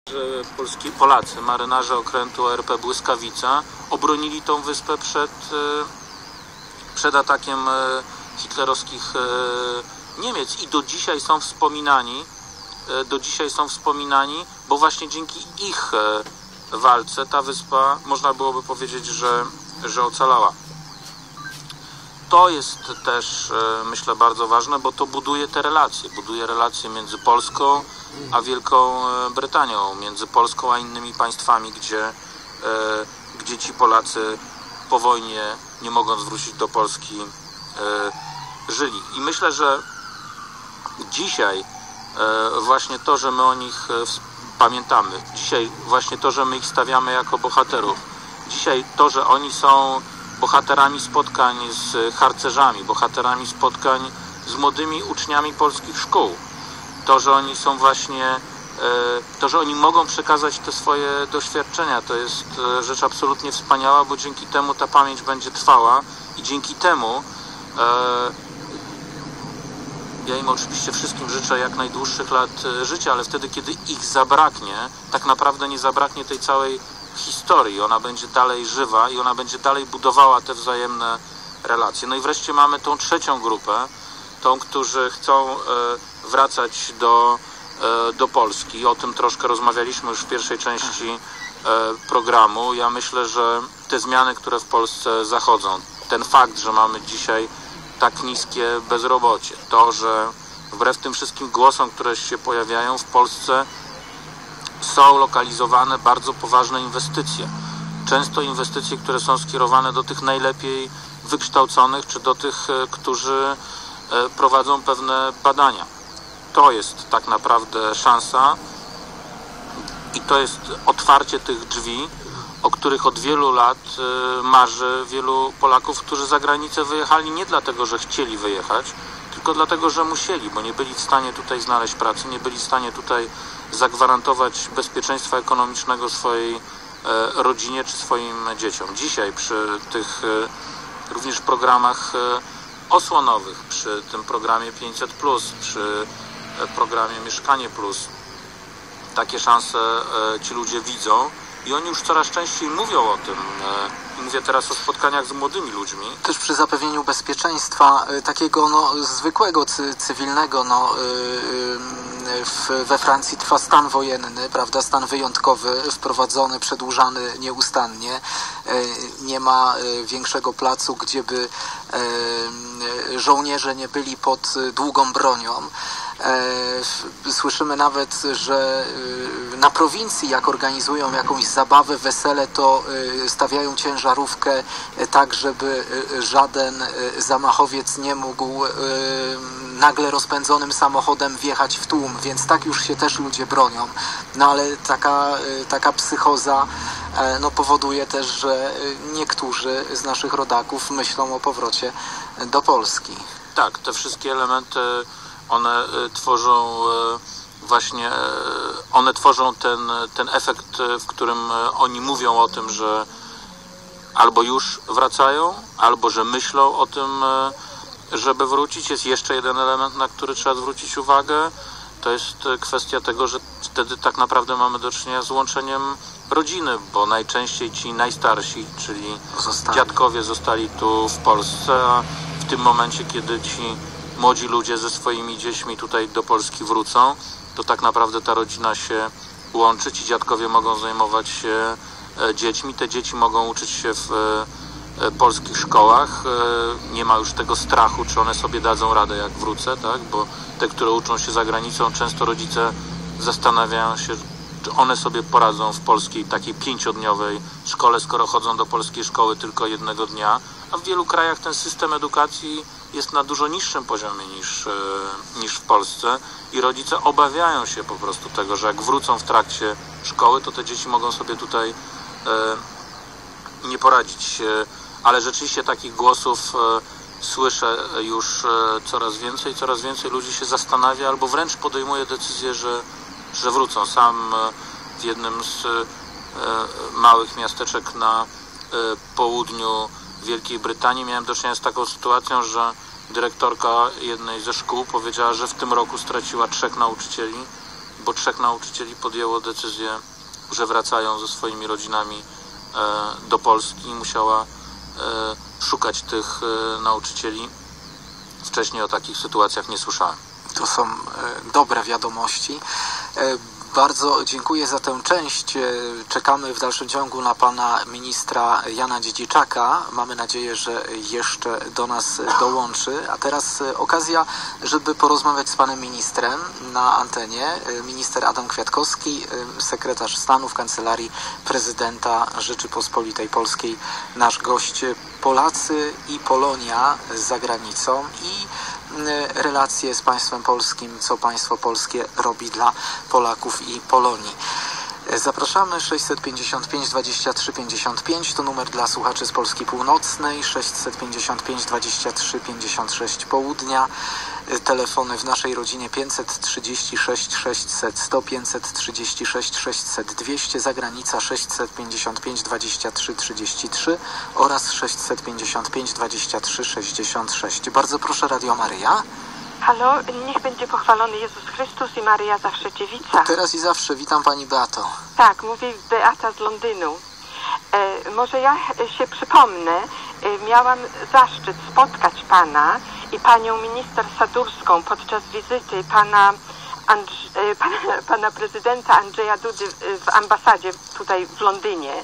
Polacy, marynarze okrętu ORP Błyskawica, obronili tą wyspę przed atakiem hitlerowskich Niemiec i do dzisiaj są wspominani, bo właśnie dzięki ich walce ta wyspa, można byłoby powiedzieć, że ocalała. To jest też, myślę, bardzo ważne, bo to buduje relacje między Polską a Wielką Brytanią, między Polską a innymi państwami, gdzie ci Polacy po wojnie, nie mogąc wrócić do Polski, żyli. I myślę, że dzisiaj właśnie to, że my o nich pamiętamy, dzisiaj właśnie to, że my ich stawiamy jako bohaterów, dzisiaj to, że oni są bohaterami spotkań z harcerzami, bohaterami spotkań z młodymi uczniami polskich szkół, to, że oni są właśnie, to, że oni mogą przekazać te swoje doświadczenia, to jest rzecz absolutnie wspaniała, bo dzięki temu ta pamięć będzie trwała i dzięki temu ja im oczywiście wszystkim życzę jak najdłuższych lat życia, ale wtedy, kiedy ich zabraknie, tak naprawdę nie zabraknie tej całej historii. Ona będzie dalej żywa i ona będzie dalej budowała te wzajemne relacje. No i wreszcie mamy tą trzecią grupę, tą, którzy chcą wracać do Polski. O tym troszkę rozmawialiśmy już w pierwszej części programu. Ja myślę, że te zmiany, które w Polsce zachodzą, ten fakt, że mamy dzisiaj tak niskie bezrobocie, to, że wbrew tym wszystkim głosom, które się pojawiają w Polsce, są lokalizowane bardzo poważne inwestycje. Często inwestycje, które są skierowane do tych najlepiej wykształconych, czy do tych, którzy prowadzą pewne badania. To jest tak naprawdę szansa i to jest otwarcie tych drzwi, o których od wielu lat marzy wielu Polaków, którzy za granicę wyjechali nie dlatego, że chcieli wyjechać, tylko dlatego, że musieli, bo nie byli w stanie tutaj znaleźć pracy, nie byli w stanie tutaj zagwarantować bezpieczeństwa ekonomicznego swojej rodzinie czy swoim dzieciom. Dzisiaj przy tych również programach osłonowych, przy tym programie 500+, przy programie Mieszkanie Plus, takie szanse ci ludzie widzą i oni już coraz częściej mówią o tym. Mówię teraz o spotkaniach z młodymi ludźmi. Też przy zapewnieniu bezpieczeństwa takiego zwykłego, cywilnego, we Francji trwa stan wojenny, prawda, stan wyjątkowy, wprowadzony, przedłużany nieustannie. Nie ma większego placu, gdzie by żołnierze nie byli pod długą bronią. Słyszymy nawet, że na prowincji, jak organizują jakąś zabawę, wesele, to stawiają ciężarówkę tak, żeby żaden zamachowiec nie mógł nagle rozpędzonym samochodem wjechać w tłum, więc tak już się też ludzie bronią. No ale taka psychoza powoduje też, że niektórzy z naszych rodaków myślą o powrocie do Polski. Tak, te wszystkie elementy one tworzą ten efekt, w którym oni mówią o tym, że albo już wracają, albo że myślą o tym, żeby wrócić. Jest jeszcze jeden element, na który trzeba zwrócić uwagę. To jest kwestia tego, że wtedy tak naprawdę mamy do czynienia z łączeniem rodziny, bo najczęściej ci najstarsi, czyli dziadkowie zostali tu w Polsce, a w tym momencie, kiedy ci młodzi ludzie ze swoimi dziećmi tutaj do Polski wrócą, to tak naprawdę ta rodzina się łączy. Ci dziadkowie mogą zajmować się dziećmi, te dzieci mogą uczyć się w polskich szkołach. Nie ma już tego strachu, czy one sobie dadzą radę, jak wrócę, tak? Bo te, które uczą się za granicą, często rodzice zastanawiają się, czy one sobie poradzą w polskiej takiej 5-dniowej szkole, skoro chodzą do polskiej szkoły tylko jednego dnia, a w wielu krajach ten system edukacji jest na dużo niższym poziomie niż w Polsce i rodzice obawiają się po prostu tego, że jak wrócą w trakcie szkoły, to te dzieci mogą sobie tutaj nie poradzić. Ale rzeczywiście takich głosów słyszę już coraz więcej ludzi się zastanawia albo wręcz podejmuje decyzję, że wrócą. Sam w jednym z małych miasteczek na południu Wielkiej Brytanii miałem do czynienia z taką sytuacją, że dyrektorka jednej ze szkół powiedziała, że w tym roku straciła 3 nauczycieli, bo 3 nauczycieli podjęło decyzję, że wracają ze swoimi rodzinami do Polski. Musiała szukać tych nauczycieli. Wcześniej o takich sytuacjach nie słyszałem. To są dobre wiadomości. Bardzo dziękuję za tę część. Czekamy w dalszym ciągu na pana ministra Jana Dziedziczaka. Mamy nadzieję, że jeszcze do nas dołączy. A teraz okazja, żeby porozmawiać z panem ministrem na antenie. Minister Adam Kwiatkowski, sekretarz stanu w Kancelarii Prezydenta Rzeczypospolitej Polskiej. Nasz gość. Polacy i Polonia za granicą i relacje z państwem polskim, co państwo polskie robi dla Polaków i Polonii. Zapraszamy 655 23 55, to numer dla słuchaczy z Polski Północnej, 655 23 56 południa, telefony w naszej rodzinie 536 600 100, 536 600 200, zagranica 655 23 33 oraz 655 23 66. Bardzo proszę, Radio Maryja. Halo, niech będzie pochwalony Jezus Chrystus i Maryja zawsze dziewica. Teraz i zawsze, witam pani Beato. Tak, mówi Beata z Londynu. Może ja się przypomnę, miałam zaszczyt spotkać pana i panią minister Sadurską podczas wizyty pana prezydenta Andrzeja Dudy w ambasadzie tutaj w Londynie.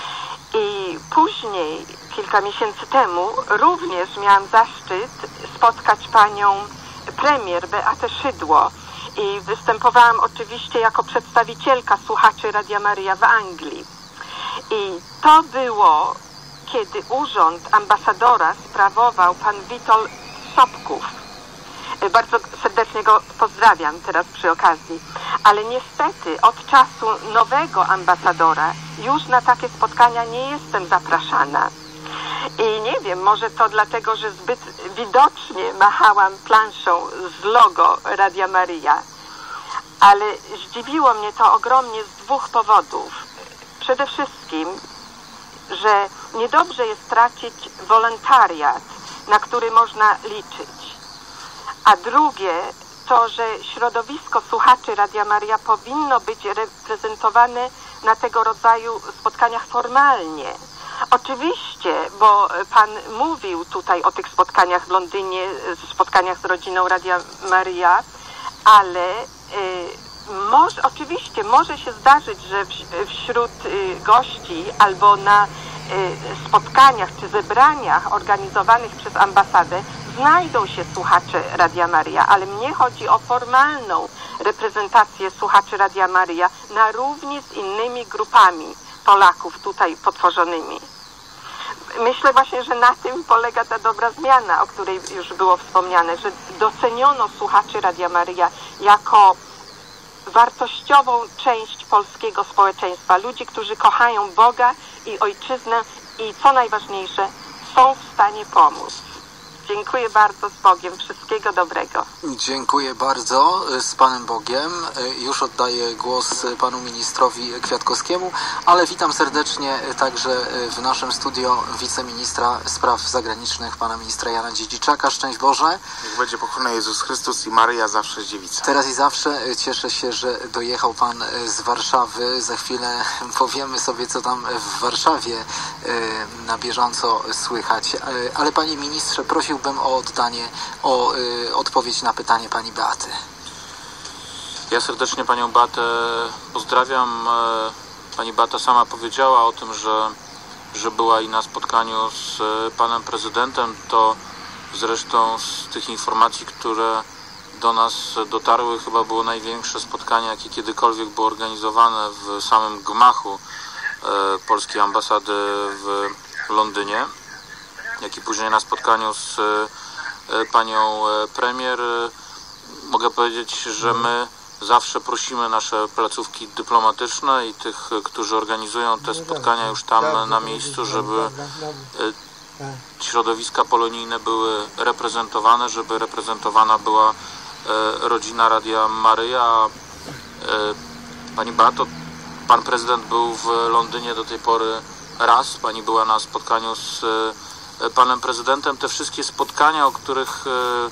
I później, kilka miesięcy temu, również miałam zaszczyt spotkać panią premier Beatę Szydło i występowałam oczywiście jako przedstawicielka słuchaczy Radia Maryja w Anglii. I to było, kiedy urząd ambasadora sprawował pan Witold Sobków. Bardzo serdecznie go pozdrawiam teraz przy okazji. Ale niestety od czasu nowego ambasadora już na takie spotkania nie jestem zapraszana. I nie wiem, może to dlatego, że zbyt widocznie machałam planszą z logo Radia Maryja. Ale zdziwiło mnie to ogromnie z 2 powodów. Przede wszystkim, że niedobrze jest tracić wolontariat, na który można liczyć. A drugie to, że środowisko słuchaczy Radia Maryja powinno być reprezentowane na tego rodzaju spotkaniach formalnie. Oczywiście, bo pan mówił tutaj o tych spotkaniach w Londynie, spotkaniach z rodziną Radia Maryja, ale oczywiście może się zdarzyć, że wśród gości albo na spotkaniach czy zebraniach organizowanych przez ambasadę znajdą się słuchacze Radia Maryja, ale mnie chodzi o formalną reprezentację słuchaczy Radia Maryja na równi z innymi grupami Polaków tutaj potworzonymi. Myślę właśnie, że na tym polega ta dobra zmiana, o której już było wspomniane, że doceniono słuchaczy Radia Maryja jako wartościową część polskiego społeczeństwa. Ludzi, którzy kochają Boga i Ojczyznę i co najważniejsze, są w stanie pomóc. Dziękuję bardzo, z Bogiem. Wszystkiego dobrego. Dziękuję bardzo, z Panem Bogiem. Już oddaję głos Panu Ministrowi Kwiatkowskiemu, ale witam serdecznie także w naszym studio wiceministra spraw zagranicznych, Pana Ministra Jana Dziedziczaka. Szczęść Boże. Niech będzie pochwalony Jezus Chrystus i Maryja zawsze dziewica. Teraz i zawsze cieszę się, że dojechał Pan z Warszawy. Za chwilę powiemy sobie, co tam w Warszawie na bieżąco słychać. Ale Panie Ministrze, prosiłbym o odpowiedź na pytanie pani Beaty. Ja serdecznie panią Beatę pozdrawiam. Pani Beata sama powiedziała o tym, że była i na spotkaniu z panem prezydentem. To zresztą z tych informacji, które do nas dotarły, chyba było największe spotkanie, jakie kiedykolwiek było organizowane w samym gmachu polskiej ambasady w Londynie, jak i później na spotkaniu z panią premier. Mogę powiedzieć, że my zawsze prosimy nasze placówki dyplomatyczne i tych, którzy organizują te spotkania już tam na miejscu, żeby środowiska polonijne były reprezentowane, żeby reprezentowana była rodzina Radia Maryja. Pani Beato, pan prezydent był w Londynie do tej pory raz, pani była na spotkaniu z panem prezydentem. Te wszystkie spotkania, o których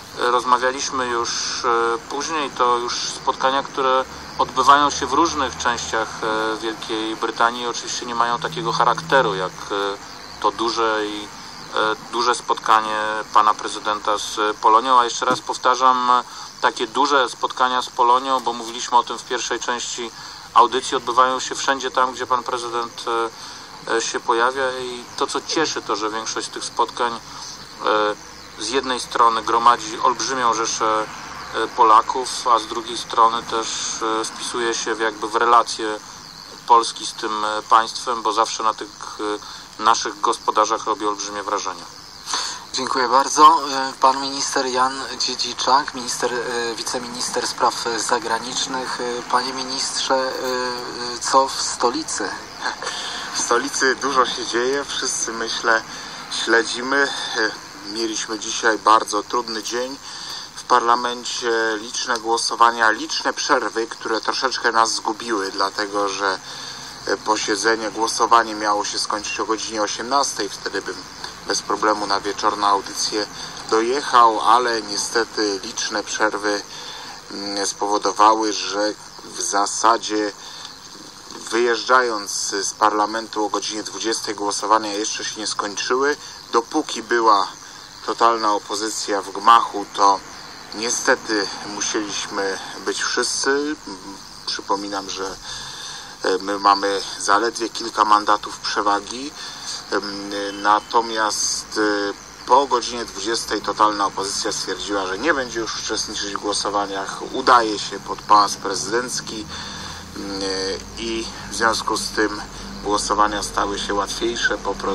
rozmawialiśmy już później, to już spotkania, które odbywają się w różnych częściach Wielkiej Brytanii, oczywiście nie mają takiego charakteru jak to duże spotkanie pana prezydenta z Polonią, a jeszcze raz powtarzam, takie duże spotkania z Polonią, bo mówiliśmy o tym w pierwszej części audycji, odbywają się wszędzie tam, gdzie pan prezydent się pojawia i to, co cieszy, to, że większość z tych spotkań z jednej strony gromadzi olbrzymią rzeszę Polaków, a z drugiej strony też wpisuje się jakby w relacje Polski z tym państwem, bo zawsze na tych naszych gospodarzach robi olbrzymie wrażenie. Dziękuję bardzo. Pan minister Jan Dziedziczak, wiceminister spraw zagranicznych. Panie ministrze, co w stolicy? W stolicy dużo się dzieje, wszyscy myślę śledzimy. Mieliśmy dzisiaj bardzo trudny dzień w parlamencie, liczne głosowania, liczne przerwy, które troszeczkę nas zgubiły, dlatego że głosowanie miało się skończyć o godzinie 18, wtedy bym bez problemu na wieczorną audycję dojechał, ale niestety liczne przerwy spowodowały, że w zasadzie wyjeżdżając z parlamentu o godzinie 20 głosowania jeszcze się nie skończyły. Dopóki była totalna opozycja w gmachu, to niestety musieliśmy być wszyscy. Przypominam, że my mamy zaledwie kilka mandatów przewagi, natomiast po godzinie 20 totalna opozycja stwierdziła, że nie będzie już uczestniczyć w głosowaniach, udaje się pod Pałac Prezydencki i w związku z tym głosowania stały się łatwiejsze,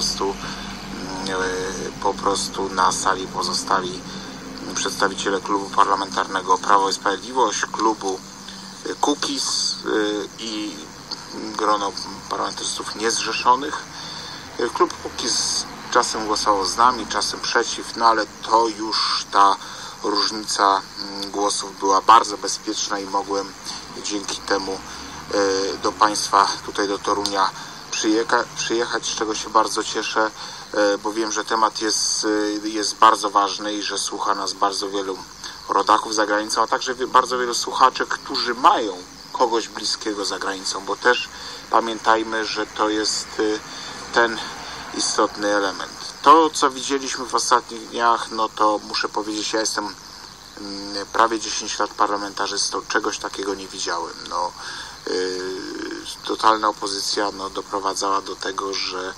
po prostu na sali pozostali przedstawiciele klubu parlamentarnego Prawo i Sprawiedliwość, klubu Kukiz i grono parlamentarzystów niezrzeszonych. Klub Kukiz czasem głosował z nami, czasem przeciw, no ale to już ta różnica głosów była bardzo bezpieczna i mogłem dzięki temu do Państwa, tutaj do Torunia przyjechać, z czego się bardzo cieszę, bo wiem, że temat jest bardzo ważny i że słucha nas bardzo wielu rodaków za granicą, a także bardzo wielu słuchaczy, którzy mają kogoś bliskiego za granicą, bo też pamiętajmy, że to jest ten istotny element. To, co widzieliśmy w ostatnich dniach, no to muszę powiedzieć, ja jestem prawie 10 lat parlamentarzystą, czegoś takiego nie widziałem. Totalna opozycja doprowadzała do tego,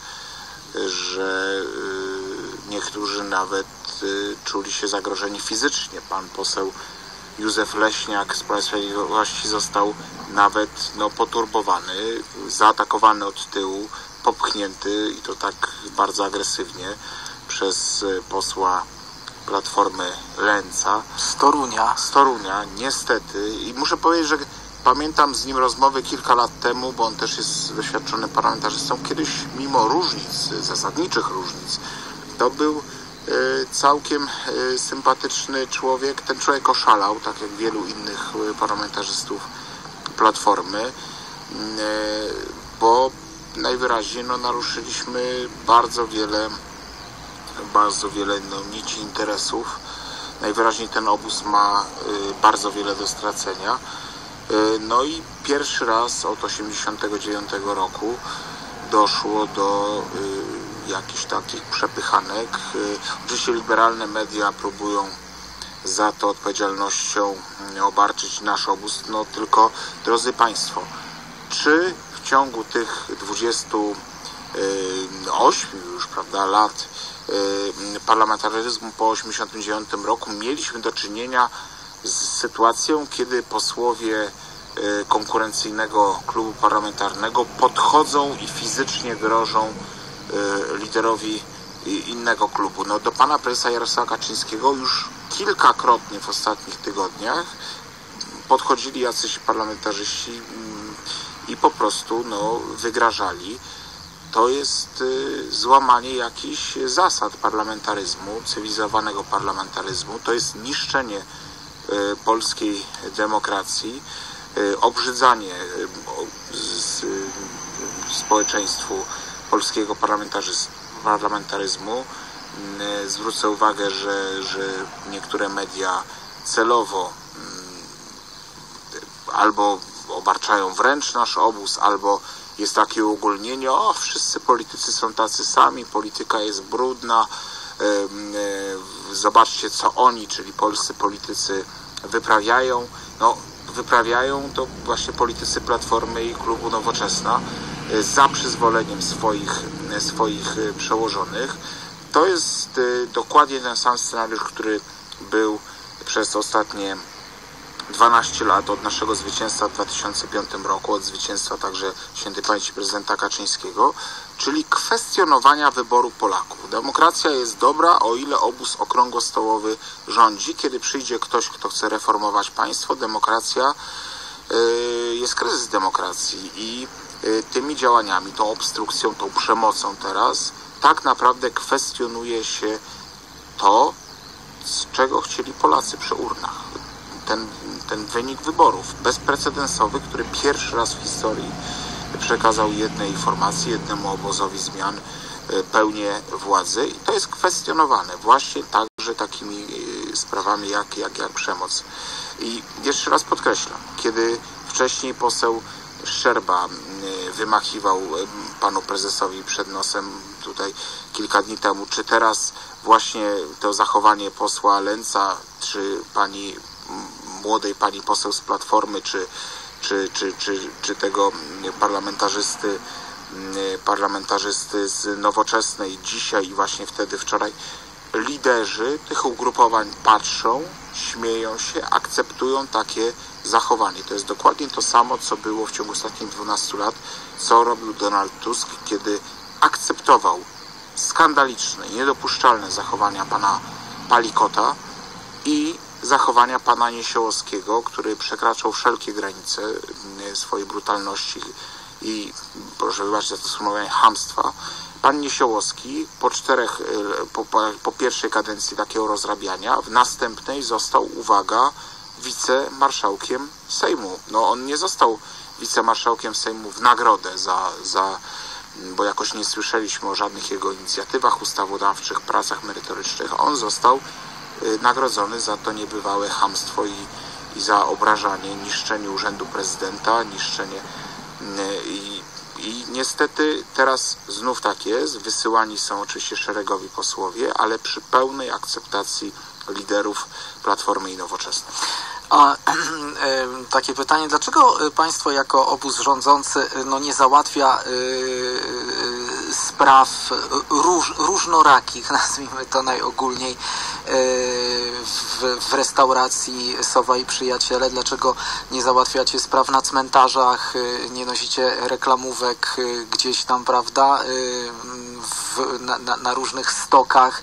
że niektórzy nawet czuli się zagrożeni fizycznie. Pan poseł Józef Leśniak z Prawa i Sprawiedliwości został nawet poturbowany, zaatakowany od tyłu, popchnięty i to tak bardzo agresywnie przez posła Platformy Lęca. Z Torunia, niestety. I muszę powiedzieć, że pamiętam z nim rozmowy kilka lat temu, bo on też jest doświadczonym parlamentarzystą. Kiedyś mimo różnic, zasadniczych różnic, to był całkiem sympatyczny człowiek. Ten człowiek oszalał, tak jak wielu innych parlamentarzystów Platformy, bo najwyraźniej naruszyliśmy bardzo wiele nici interesów. Najwyraźniej ten obóz ma bardzo wiele do stracenia. No i pierwszy raz od 1989 roku doszło do jakichś takich przepychanek. Oczywiście liberalne media próbują za to odpowiedzialnością obarczyć nasz obóz. Tylko, drodzy Państwo, czy w ciągu tych 28 już, lat parlamentaryzmu po 1989 roku mieliśmy do czynienia z sytuacją, kiedy posłowie konkurencyjnego klubu parlamentarnego podchodzą i fizycznie grożą liderowi innego klubu. Do pana prezesa Jarosława Kaczyńskiego już kilkakrotnie w ostatnich tygodniach podchodzili jacyś parlamentarzyści i po prostu wygrażali. To jest złamanie jakichś zasad parlamentaryzmu, cywilizowanego parlamentaryzmu. To jest niszczenie polskiej demokracji, obrzydzanie społeczeństwu polskiego parlamentaryzmu. zwrócę uwagę, że niektóre media celowo albo obarczają wręcz nasz obóz, albo jest takie uogólnienie, wszyscy politycy są tacy sami, polityka jest brudna, zobaczcie co oni, czyli polscy politycy wyprawiają. No, wyprawiają to właśnie politycy Platformy i klubu Nowoczesna za przyzwoleniem swoich przełożonych. To jest dokładnie ten sam scenariusz, który był przez ostatnie 12 lat od naszego zwycięstwa w 2005 roku, od zwycięstwa także świętej pamięci prezydenta Kaczyńskiego, czyli kwestionowania wyboru Polaków. Demokracja jest dobra, o ile obóz okrągłostołowy rządzi. Kiedy przyjdzie ktoś, kto chce reformować państwo, demokracja, jest kryzys demokracji i tymi działaniami, tą obstrukcją, tą przemocą teraz tak naprawdę kwestionuje się to, z czego chcieli Polacy przy urnach. Ten wynik wyborów bezprecedensowy, który pierwszy raz w historii przekazał jednej formacji, jednemu obozowi zmian pełnię władzy i to jest kwestionowane właśnie także takimi sprawami jak przemoc. I jeszcze raz podkreślam, kiedy wcześniej poseł Szczerba wymachiwał panu prezesowi przed nosem tutaj kilka dni temu, czy teraz właśnie to zachowanie posła Lęca, czy młodej pani poseł z Platformy, czy tego parlamentarzysty z Nowoczesnej dzisiaj i właśnie wczoraj, liderzy tych ugrupowań patrzą, śmieją się, akceptują takie zachowanie. To jest dokładnie to samo, co było w ciągu ostatnich 12 lat, co robił Donald Tusk, kiedy akceptował skandaliczne, niedopuszczalne zachowania pana Palikota i zachowania pana Niesiołowskiego, który przekraczał wszelkie granice swojej brutalności i, proszę wybaczyć za to sformułowanie, chamstwa. Pan Niesiołowski po pierwszej kadencji takiego rozrabiania, w następnej został, uwaga, wicemarszałkiem Sejmu. No on nie został wicemarszałkiem Sejmu w nagrodę bo jakoś nie słyszeliśmy o żadnych jego inicjatywach ustawodawczych, pracach merytorycznych. On został nagrodzony za to niebywałe chamstwo i za obrażanie, niszczenie urzędu prezydenta, niszczenie i niestety teraz znów tak jest. Wysyłani są oczywiście szeregowi posłowie, ale przy pełnej akceptacji liderów Platformy i Nowoczesnej. Takie pytanie, dlaczego państwo jako obóz rządzący nie załatwia spraw różnorakich, nazwijmy to najogólniej, w restauracji Sowa i Przyjaciele? Dlaczego nie załatwiacie spraw na cmentarzach, nie nosicie reklamówek gdzieś tam, prawda, na różnych stokach,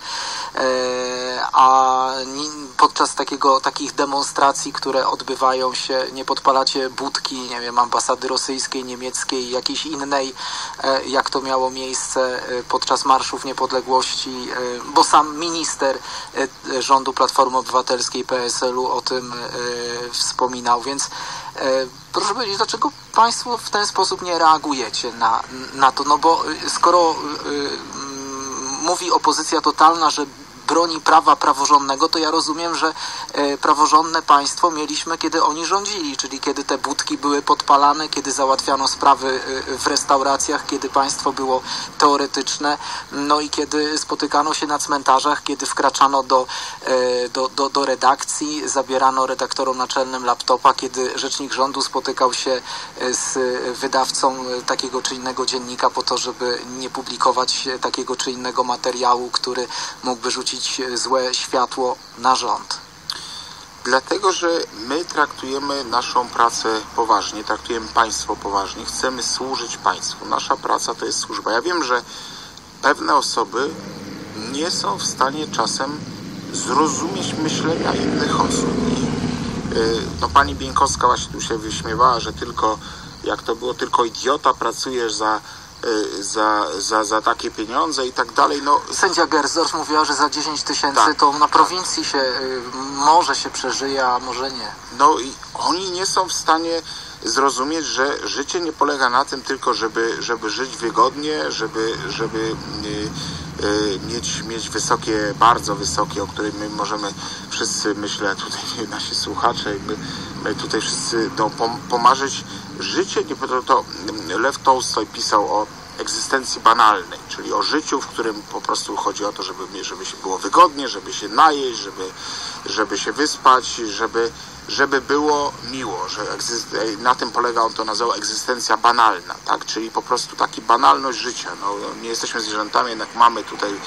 a podczas takich demonstracji, które odbywają się, nie podpalacie budki, nie wiem, ambasady rosyjskiej, niemieckiej, jakiejś innej, jak to miało miejsce podczas marszów niepodległości, bo sam minister rządu Platformy Obywatelskiej, PSL-u o tym wspominał, więc proszę powiedzieć, dlaczego państwo w ten sposób nie reagujecie na to? No bo skoro mówi opozycja totalna, że broni prawa praworządnego, to ja rozumiem, że praworządne państwo mieliśmy, kiedy oni rządzili, czyli kiedy te budki były podpalane, kiedy załatwiano sprawy w restauracjach, kiedy państwo było teoretyczne, no i kiedy spotykano się na cmentarzach, kiedy wkraczano do redakcji, zabierano redaktorom naczelnym laptopa, kiedy rzecznik rządu spotykał się z wydawcą takiego czy innego dziennika po to, żeby nie publikować takiego czy innego materiału, który mógłby rzucić złe światło na rząd. Dlatego, że my traktujemy naszą pracę poważnie, traktujemy państwo poważnie, chcemy służyć państwu. Nasza praca to jest służba. Ja wiem, że pewne osoby nie są w stanie czasem zrozumieć myślenia innych osób. I pani Bieńkowska właśnie tu się wyśmiewała, że tylko idiota pracujesz za takie pieniądze i tak dalej. Sędzia Gersdorf mówiła, że za 10 000 to na prowincji może się przeżyje, a może nie. No i oni nie są w stanie zrozumieć, że życie nie polega na tym tylko, żeby żyć wygodnie, żeby mieć wysokie, bardzo wysokie, o których my możemy wszyscy, myślę, tutaj nasi słuchacze, my tutaj wszyscy pomarzyć. Życie, to Lew Tolstoj pisał o egzystencji banalnej, czyli o życiu, w którym po prostu chodzi o to, żeby się było wygodnie, żeby się najeść, żeby się wyspać, żeby było miło, że na tym polega, on to nazwał egzystencja banalna, tak? Czyli po prostu taka banalność życia. No, nie jesteśmy zwierzętami, jednak mamy tutaj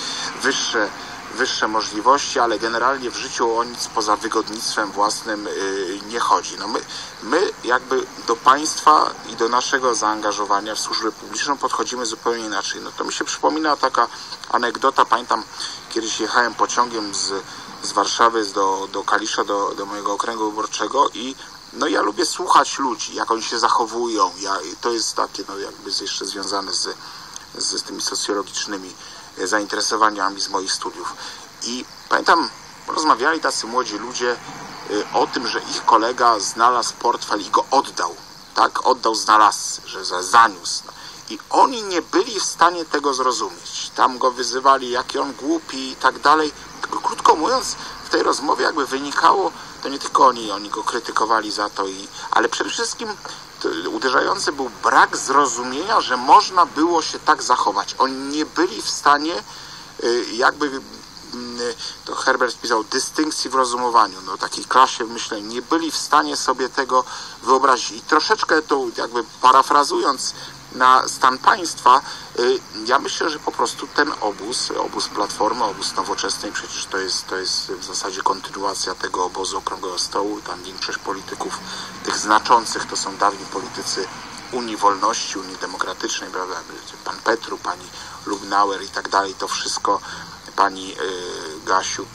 wyższe możliwości, ale generalnie w życiu o nic poza wygodnictwem własnym nie chodzi. No my jakby do państwa i do naszego zaangażowania w służbę publiczną podchodzimy zupełnie inaczej. No to mi się przypomina taka anegdota, pamiętam, kiedyś jechałem pociągiem z Warszawy do Kalisza, do mojego okręgu wyborczego i no ja lubię słuchać ludzi, jak oni się zachowują. To jest takie, no jakby jeszcze związane z tymi socjologicznymi zainteresowaniami z moich studiów. I pamiętam, rozmawiali tacy młodzi ludzie o tym, że ich kolega znalazł portfel i go oddał. Tak? Oddał znalazcy, że zaniósł. I oni nie byli w stanie tego zrozumieć. Tam go wyzywali, jaki on głupi i tak dalej. Krótko mówiąc, w tej rozmowie jakby wynikało, to nie tylko oni go krytykowali za to, ale przede wszystkim uderzający był brak zrozumienia, że można było się tak zachować. Oni nie byli w stanie jakby, to Herbert pisał, dystynkcji w rozumowaniu, no takiej klasie myślenia, nie byli w stanie sobie tego wyobrazić. I troszeczkę to jakby parafrazując na stan państwa, ja myślę, że po prostu ten obóz Platformy, obóz Nowoczesnej, przecież to jest w zasadzie kontynuacja tego obozu Okrągłego Stołu, tam większość polityków, tych znaczących, to są dawni politycy Unii Wolności, Unii Demokratycznej, prawda, pan Petru, pani Lubnauer i tak dalej, to wszystko, pani Gasiuk,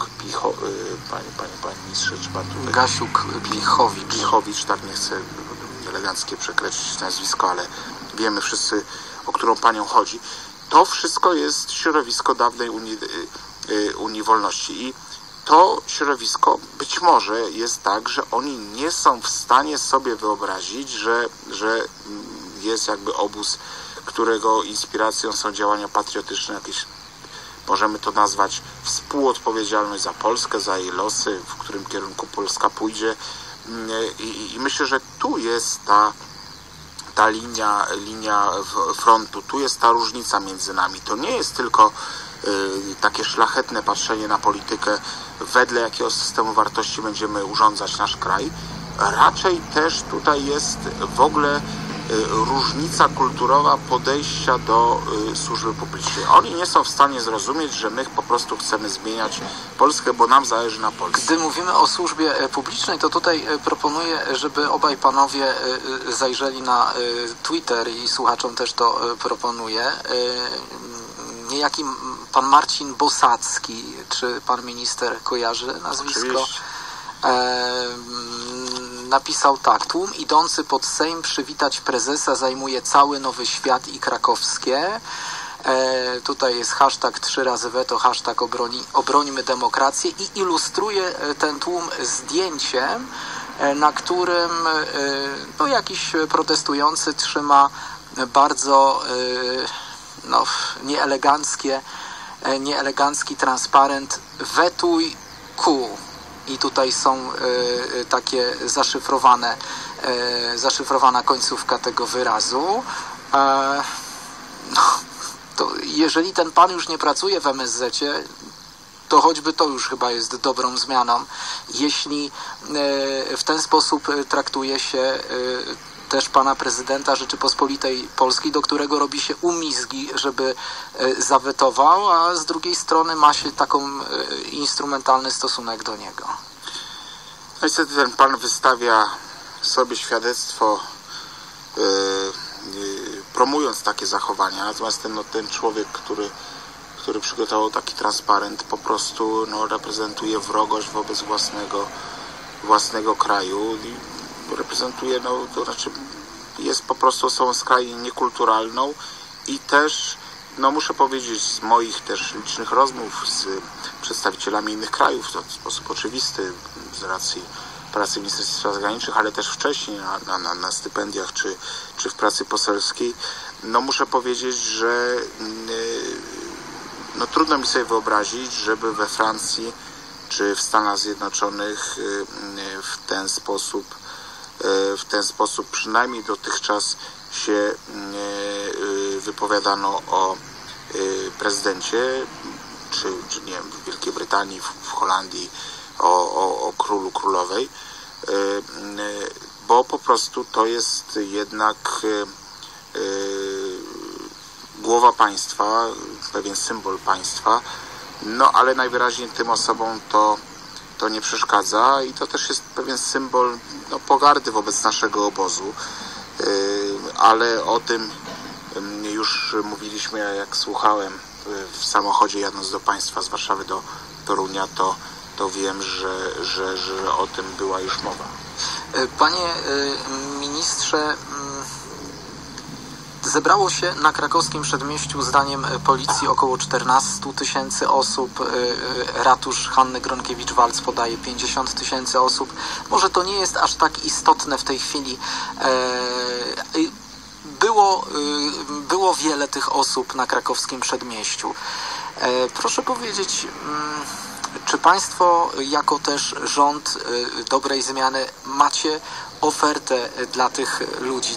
pani ministrze, czy pan tutaj? Plichowicz, tak, nie chcę eleganckie przekreślić nazwisko, ale wiemy wszyscy, o którą panią chodzi. To wszystko jest środowisko dawnej Unii Wolności i to środowisko być może jest tak, że oni nie są w stanie sobie wyobrazić, że jest jakby obóz, którego inspiracją są działania patriotyczne, jakieś, możemy to nazwać, współodpowiedzialność za Polskę, za jej losy, w którym kierunku Polska pójdzie. I myślę, że tu jest ta linia frontu, tu jest ta różnica między nami. To nie jest tylko takie szlachetne patrzenie na politykę, wedle jakiego systemu wartości będziemy urządzać nasz kraj. Raczej też tutaj jest w ogóle różnica kulturowa podejścia do służby publicznej. Oni nie są w stanie zrozumieć, że my po prostu chcemy zmieniać Polskę, bo nam zależy na Polsce. Gdy mówimy o służbie publicznej, to tutaj proponuję, żeby obaj panowie zajrzeli na Twitter i słuchaczom też to proponuję. Niejaki pan Marcin Bosacki, czy pan minister kojarzy nazwisko? Oczywiście. Napisał tak: tłum idący pod Sejm przywitać prezesa zajmuje cały Nowy Świat i Krakowskie. Tutaj jest hashtag 3 razy weto, hashtag obrońmy demokrację i ilustruje ten tłum zdjęciem, na którym jakiś protestujący trzyma bardzo nieelegancki transparent wetuj Q. I tutaj są takie zaszyfrowana końcówka tego wyrazu. To jeżeli ten pan już nie pracuje w MSZ-cie, to choćby to już chyba jest dobrą zmianą. Jeśli w ten sposób traktuje się też pana prezydenta Rzeczypospolitej Polskiej, do którego robi się umizgi, żeby zawetował, a z drugiej strony ma się taką instrumentalny stosunek do niego. Niestety ten pan wystawia sobie świadectwo, promując takie zachowania, natomiast ten człowiek, który przygotował taki transparent, po prostu reprezentuje wrogość wobec własnego kraju i reprezentuje, to znaczy jest po prostu osobą skrajnie niekulturalną i też, muszę powiedzieć, z moich też licznych rozmów z przedstawicielami innych krajów, to w sposób oczywisty z racji pracy w Ministerstwie Spraw Zagranicznych, ale też wcześniej na stypendiach czy w pracy poselskiej, no muszę powiedzieć, że no trudno mi sobie wyobrazić, żeby we Francji czy w Stanach Zjednoczonych w ten sposób przynajmniej dotychczas się wypowiadano o prezydencie, czy nie wiem, w Wielkiej Brytanii, w Holandii, o królu, królowej, bo po prostu to jest jednak głowa państwa, pewien symbol państwa, no ale najwyraźniej tym osobom to nie przeszkadza i to też jest pewien symbol pogardy wobec naszego obozu, ale o tym już mówiliśmy, jak słuchałem w samochodzie jadąc do państwa z Warszawy do Torunia, to wiem, że o tym była już mowa. Panie ministrze, zebrało się na krakowskim przedmieściu zdaniem policji około 14 000 osób. Ratusz Hanny Gronkiewicz-Waltz podaje 50 000 osób. Może to nie jest aż tak istotne w tej chwili. Było wiele tych osób na krakowskim przedmieściu. Proszę powiedzieć, czy państwo jako też rząd dobrej zmiany macie ofertę dla tych ludzi?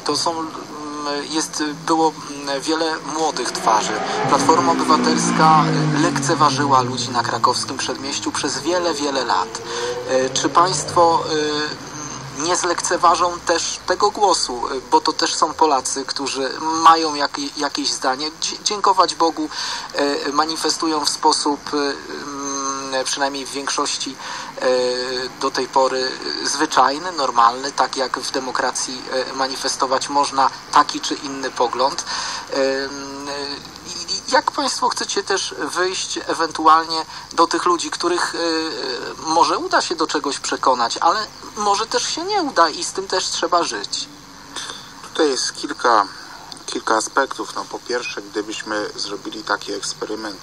Było wiele młodych twarzy. Platforma Obywatelska lekceważyła ludzi na krakowskim przedmieściu przez wiele, wiele lat. Czy państwo nie zlekceważą też tego głosu, bo to też są Polacy, którzy mają jakieś zdanie. Dziękować Bogu manifestują w sposób, przynajmniej w większości do tej pory zwyczajny, normalny, tak jak w demokracji manifestować można taki czy inny pogląd. Jak państwo chcecie też wyjść ewentualnie do tych ludzi, których może uda się do czegoś przekonać, ale może też się nie uda i z tym też trzeba żyć? Tutaj jest kilka aspektów. No, po pierwsze, gdybyśmy zrobili taki eksperyment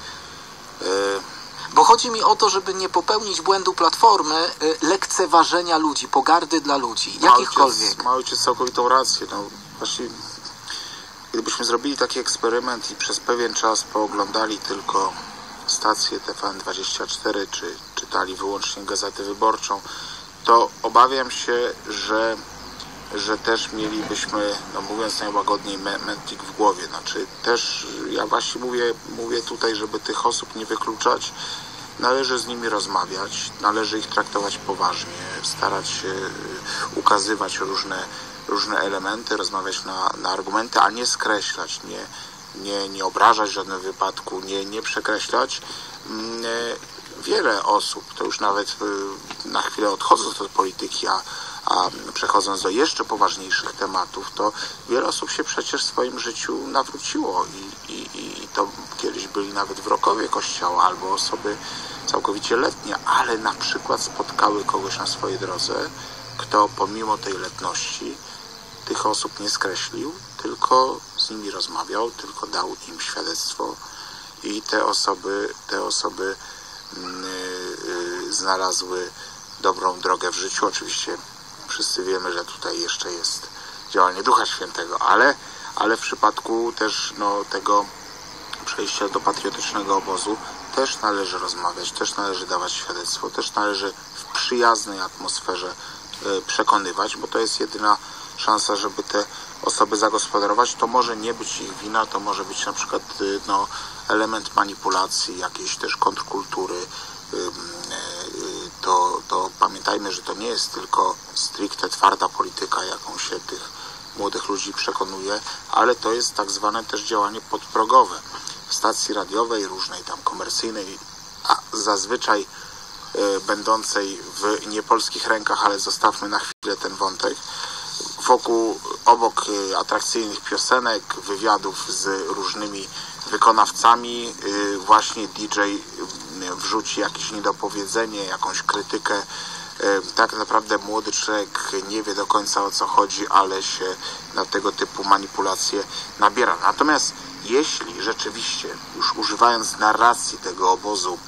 Bo chodzi mi o to, żeby nie popełnić błędu Platformy lekceważenia ludzi, pogardy dla ludzi, jakichkolwiek. Ma ojciec całkowitą rację. No, właśnie gdybyśmy zrobili taki eksperyment i przez pewien czas pooglądali tylko stację TVN24, czy czytali wyłącznie Gazetę Wyborczą, to obawiam się, że też mielibyśmy, mówiąc najłagodniej, mętlik w głowie. Znaczy też, ja właśnie mówię tutaj, żeby tych osób nie wykluczać, należy z nimi rozmawiać, należy ich traktować poważnie, starać się ukazywać różne elementy, rozmawiać na argumenty, a nie skreślać, nie obrażać w żadnym wypadku, nie przekreślać. Wiele osób, to już nawet na chwilę odchodząc od polityki, a przechodząc do jeszcze poważniejszych tematów, to wiele osób się przecież w swoim życiu nawróciło i to kiedyś byli nawet wrogowie Kościoła albo osoby całkowicie letnie, ale na przykład spotkały kogoś na swojej drodze, kto pomimo tej letności tych osób nie skreślił, tylko z nimi rozmawiał, tylko dał im świadectwo i te osoby znalazły dobrą drogę w życiu. Oczywiście wszyscy wiemy, że tutaj jeszcze jest działanie Ducha Świętego, ale w przypadku też tego przejścia do patriotycznego obozu też należy rozmawiać, też należy dawać świadectwo, też należy w przyjaznej atmosferze przekonywać, bo to jest jedyna szansa, żeby te osoby zagospodarować. To może nie być ich wina, to może być na przykład element manipulacji, jakiejś też kontrkultury. To pamiętajmy, że to nie jest tylko stricte twarda polityka, jaką się tych młodych ludzi przekonuje, ale to jest tak zwane też działanie podprogowe. W stacji radiowej, różnej tam komercyjnej, a zazwyczaj będącej w niepolskich rękach, ale zostawmy na chwilę ten wątek, obok atrakcyjnych piosenek, wywiadów z różnymi wykonawcami, właśnie DJ wrzuci jakieś niedopowiedzenie, jakąś krytykę. Tak naprawdę młody człowiek nie wie do końca, o co chodzi, ale się na tego typu manipulacje nabiera. Natomiast jeśli rzeczywiście, już używając narracji tego obozu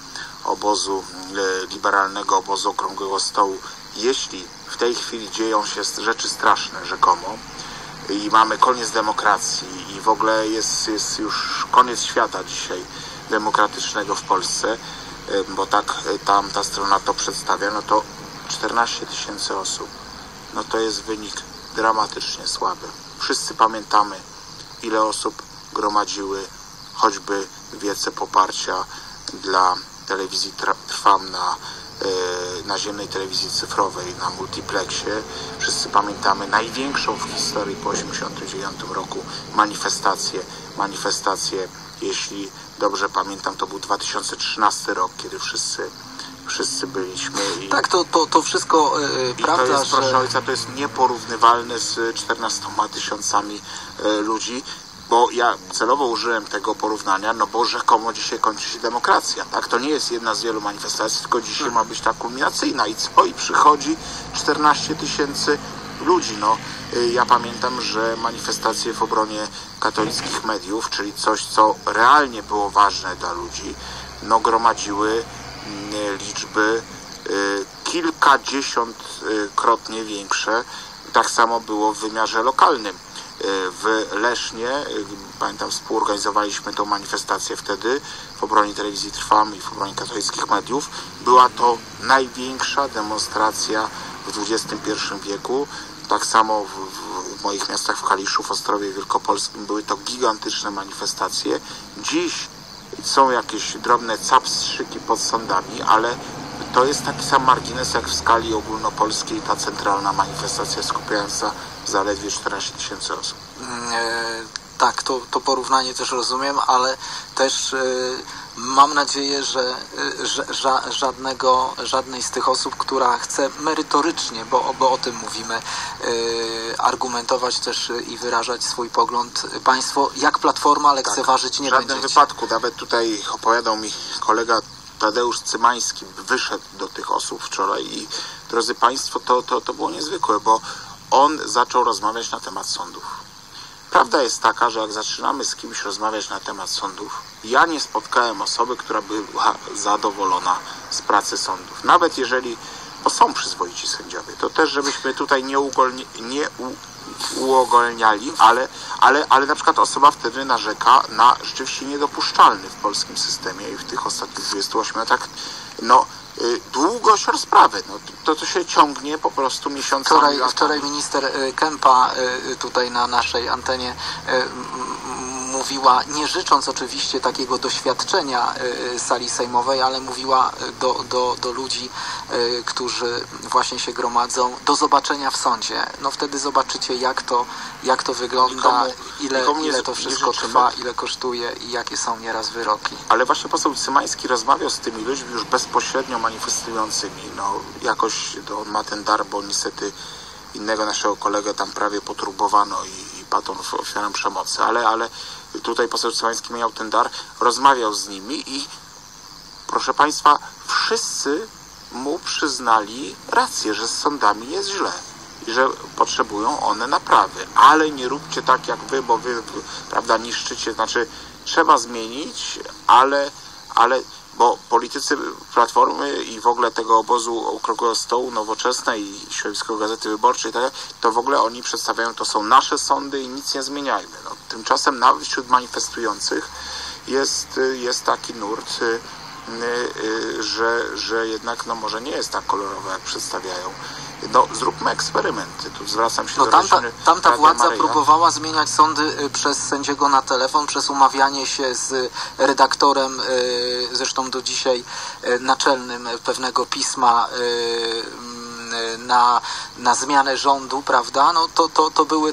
obozu liberalnego, obozu Okrągłego Stołu, jeśli w tej chwili dzieją się rzeczy straszne rzekomo i mamy koniec demokracji i w ogóle jest już koniec świata dzisiaj demokratycznego w Polsce, bo tak tamta strona to przedstawia, no to 14 000 osób, no to jest wynik dramatycznie słaby. Wszyscy pamiętamy, ile osób gromadziły choćby wiece poparcia dla telewizji Trwam na naziemnej telewizji cyfrowej, na multiplexie. Wszyscy pamiętamy największą w historii po 1989 roku manifestację, jeśli dobrze pamiętam, to był 2013 rok, kiedy wszyscy byliśmy. Tak, to wszystko prawda, to jest, proszę ojca, to jest nieporównywalne z 14 000 ludzi, bo ja celowo użyłem tego porównania, no bo rzekomo dzisiaj kończy się demokracja, tak? To nie jest jedna z wielu manifestacji, tylko dzisiaj ma być ta kulminacyjna i co? I przychodzi 14 000 ludzi, no. Ja pamiętam, że manifestacje w obronie katolickich mediów, czyli coś, co realnie było ważne dla ludzi, no gromadziły liczby kilkadziesiątkrotnie większe. Tak samo było w wymiarze lokalnym. W Lesznie, pamiętam, współorganizowaliśmy tą manifestację wtedy w obronie telewizji Trwam i w obronie katolickich mediów. Była to największa demonstracja w XXI wieku. Tak samo w moich miastach, w Kaliszu, w Ostrowie Wielkopolskim były to gigantyczne manifestacje. Dziś są jakieś drobne capstrzyki pod sądami, ale to jest taki sam margines jak w skali ogólnopolskiej ta centralna manifestacja skupiająca zaledwie 14 000 osób. Tak, to porównanie też rozumiem, ale też mam nadzieję, że żadnej z tych osób, która chce merytorycznie, bo o tym mówimy, argumentować też i wyrażać swój pogląd, państwo jak Platforma lekceważyć nie będziecie. W żadnym wypadku. Nawet tutaj opowiadał mi kolega Tadeusz Cymański, wyszedł do tych osób wczoraj i drodzy państwo, to było niezwykłe, bo on zaczął rozmawiać na temat sądów. Prawda jest taka, że jak zaczynamy z kimś rozmawiać na temat sądów, ja nie spotkałem osoby, która była zadowolona z pracy sądów. Nawet jeżeli, bo są przyzwoici sędziowie, to też żebyśmy tutaj nie uogólniali, ale na przykład osoba wtedy narzeka na rzeczywiście niedopuszczalny w polskim systemie i w tych ostatnich 28 latach, no, długość rozprawy, no, to się ciągnie po prostu miesiącami. Wczoraj minister Kempa tutaj na naszej antenie mówiła, nie życząc oczywiście takiego doświadczenia sali sejmowej, ale mówiła do ludzi, którzy właśnie się gromadzą, do zobaczenia w sądzie. No wtedy zobaczycie, jak to wygląda, ile to wszystko trwa, ile kosztuje i jakie są nieraz wyroki. Ale właśnie poseł Cymański rozmawiał z tymi ludźmi już bezpośrednio manifestującymi. No jakoś on ma ten dar, bo niestety innego naszego kolegę tam prawie poturbowano i padł on ofiarą przemocy, ale tutaj poseł Cymański miał ten dar, rozmawiał z nimi i proszę państwa, wszyscy mu przyznali rację, że z sądami jest źle i że potrzebują one naprawy, ale nie róbcie tak jak wy, bo wy, prawda, niszczycie, znaczy trzeba zmienić, ale bo politycy Platformy i w ogóle tego obozu Okrągłego Stołu, Nowoczesnej i Środowiskowej Gazety Wyborczej, to w ogóle oni przedstawiają, to są nasze sądy i nic nie zmieniajmy. No, tymczasem nawet wśród manifestujących jest taki nurt, że jednak no, może nie jest tak kolorowe, jak przedstawiają. No, zróbmy eksperymenty. Tu zwracam się do rodziny. Tamta władza próbowała zmieniać sądy przez sędziego na telefon, przez umawianie się z redaktorem, zresztą do dzisiaj naczelnym pewnego pisma na zmianę rządu, prawda? No to były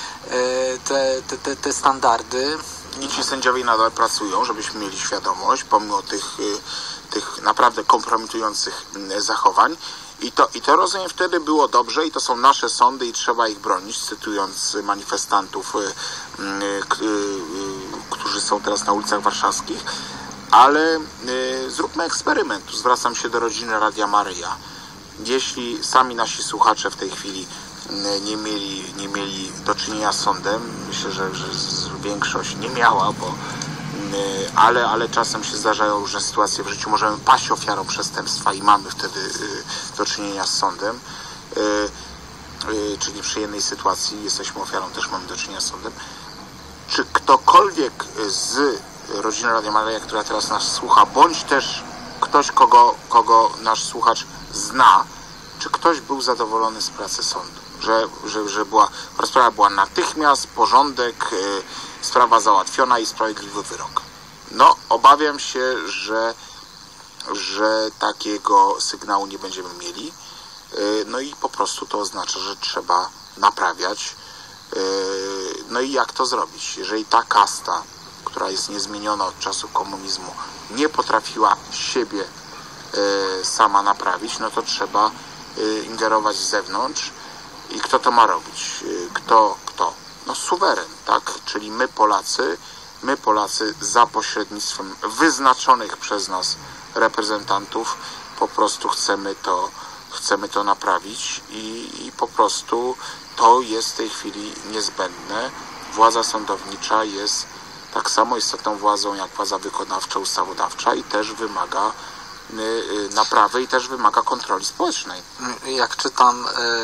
te standardy. I ci sędziowie nadal pracują, żebyśmy mieli świadomość, pomimo tych naprawdę kompromitujących zachowań. I to rozumiem wtedy było dobrze i to są nasze sądy i trzeba ich bronić, cytując manifestantów, którzy są teraz na ulicach warszawskich, ale zróbmy eksperyment. Tu zwracam się do rodziny Radia Maryja. Jeśli sami nasi słuchacze w tej chwili nie mieli do czynienia z sądem, myślę, że większość nie miała, bo ale czasem się zdarzają różne sytuacje w życiu. Możemy paść ofiarą przestępstwa i mamy wtedy do czynienia z sądem. Czy nieprzyjemnej sytuacji jesteśmy ofiarą, też mamy do czynienia z sądem. Czy ktokolwiek z rodziny Radia Maryja, która teraz nas słucha, bądź też ktoś, kogo nasz słuchacz zna, czy ktoś był zadowolony z pracy sądu? Że sprawa była natychmiast, porządek, sprawa załatwiona i sprawiedliwy wyrok. No, obawiam się, że takiego sygnału nie będziemy mieli. No i po prostu to oznacza, że trzeba naprawiać. No i jak to zrobić? Jeżeli ta kasta, która jest niezmieniona od czasu komunizmu, nie potrafiła siebie sama naprawić, no to trzeba ingerować z zewnątrz. I kto to ma robić? Kto? No suweren, tak? Czyli my Polacy za pośrednictwem wyznaczonych przez nas reprezentantów po prostu chcemy to naprawić i po prostu to jest w tej chwili niezbędne. Władza sądownicza jest tak samo istotną władzą jak władza wykonawcza, ustawodawcza i też wymaga naprawy i też wymaga kontroli społecznej. Jak czytam,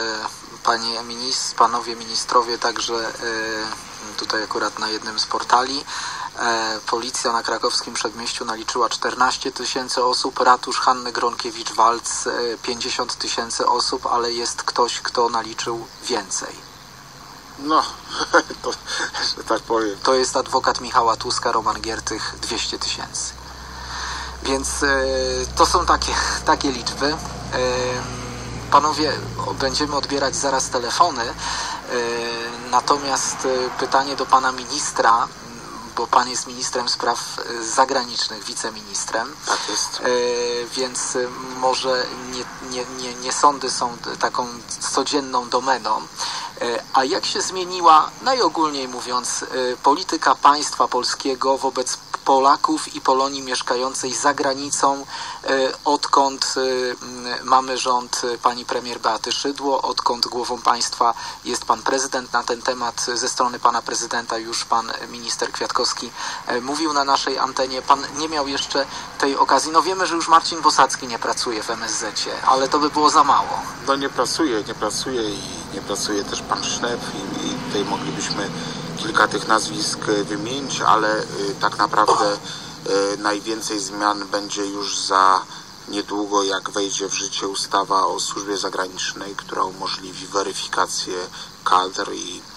panowie ministrowie, także tutaj akurat na jednym z portali, policja na krakowskim Przedmieściu naliczyła 14 000 osób, ratusz Hanny Gronkiewicz-Waltz 50 000 osób, ale jest ktoś, kto naliczył więcej. No, to, że tak powiem. To jest adwokat Michała Tuska, Roman Giertych, 200 000. Więc to są takie liczby. Panowie, będziemy odbierać zaraz telefony, natomiast pytanie do pana ministra, bo pan jest ministrem spraw zagranicznych, wiceministrem. Tak jest. Więc może nie sądy są taką codzienną domeną. A jak się zmieniła, najogólniej mówiąc, polityka państwa polskiego wobec Polaków i Polonii mieszkającej za granicą, odkąd mamy rząd pani premier Beaty Szydło, odkąd głową państwa jest pan prezydent? Na ten temat ze strony pana prezydenta już pan minister Kwiatkowski mówił na naszej antenie. Pan nie miał jeszcze tej okazji. No wiemy, że już Marcin Bosacki nie pracuje w MSZ-cie, ale to by było za mało. No nie pracuje i nie pracuje też pan Sznep i tutaj moglibyśmy kilka tych nazwisk wymienić, ale tak naprawdę najwięcej zmian będzie już za niedługo, jak wejdzie w życie ustawa o służbie zagranicznej, która umożliwi weryfikację kadr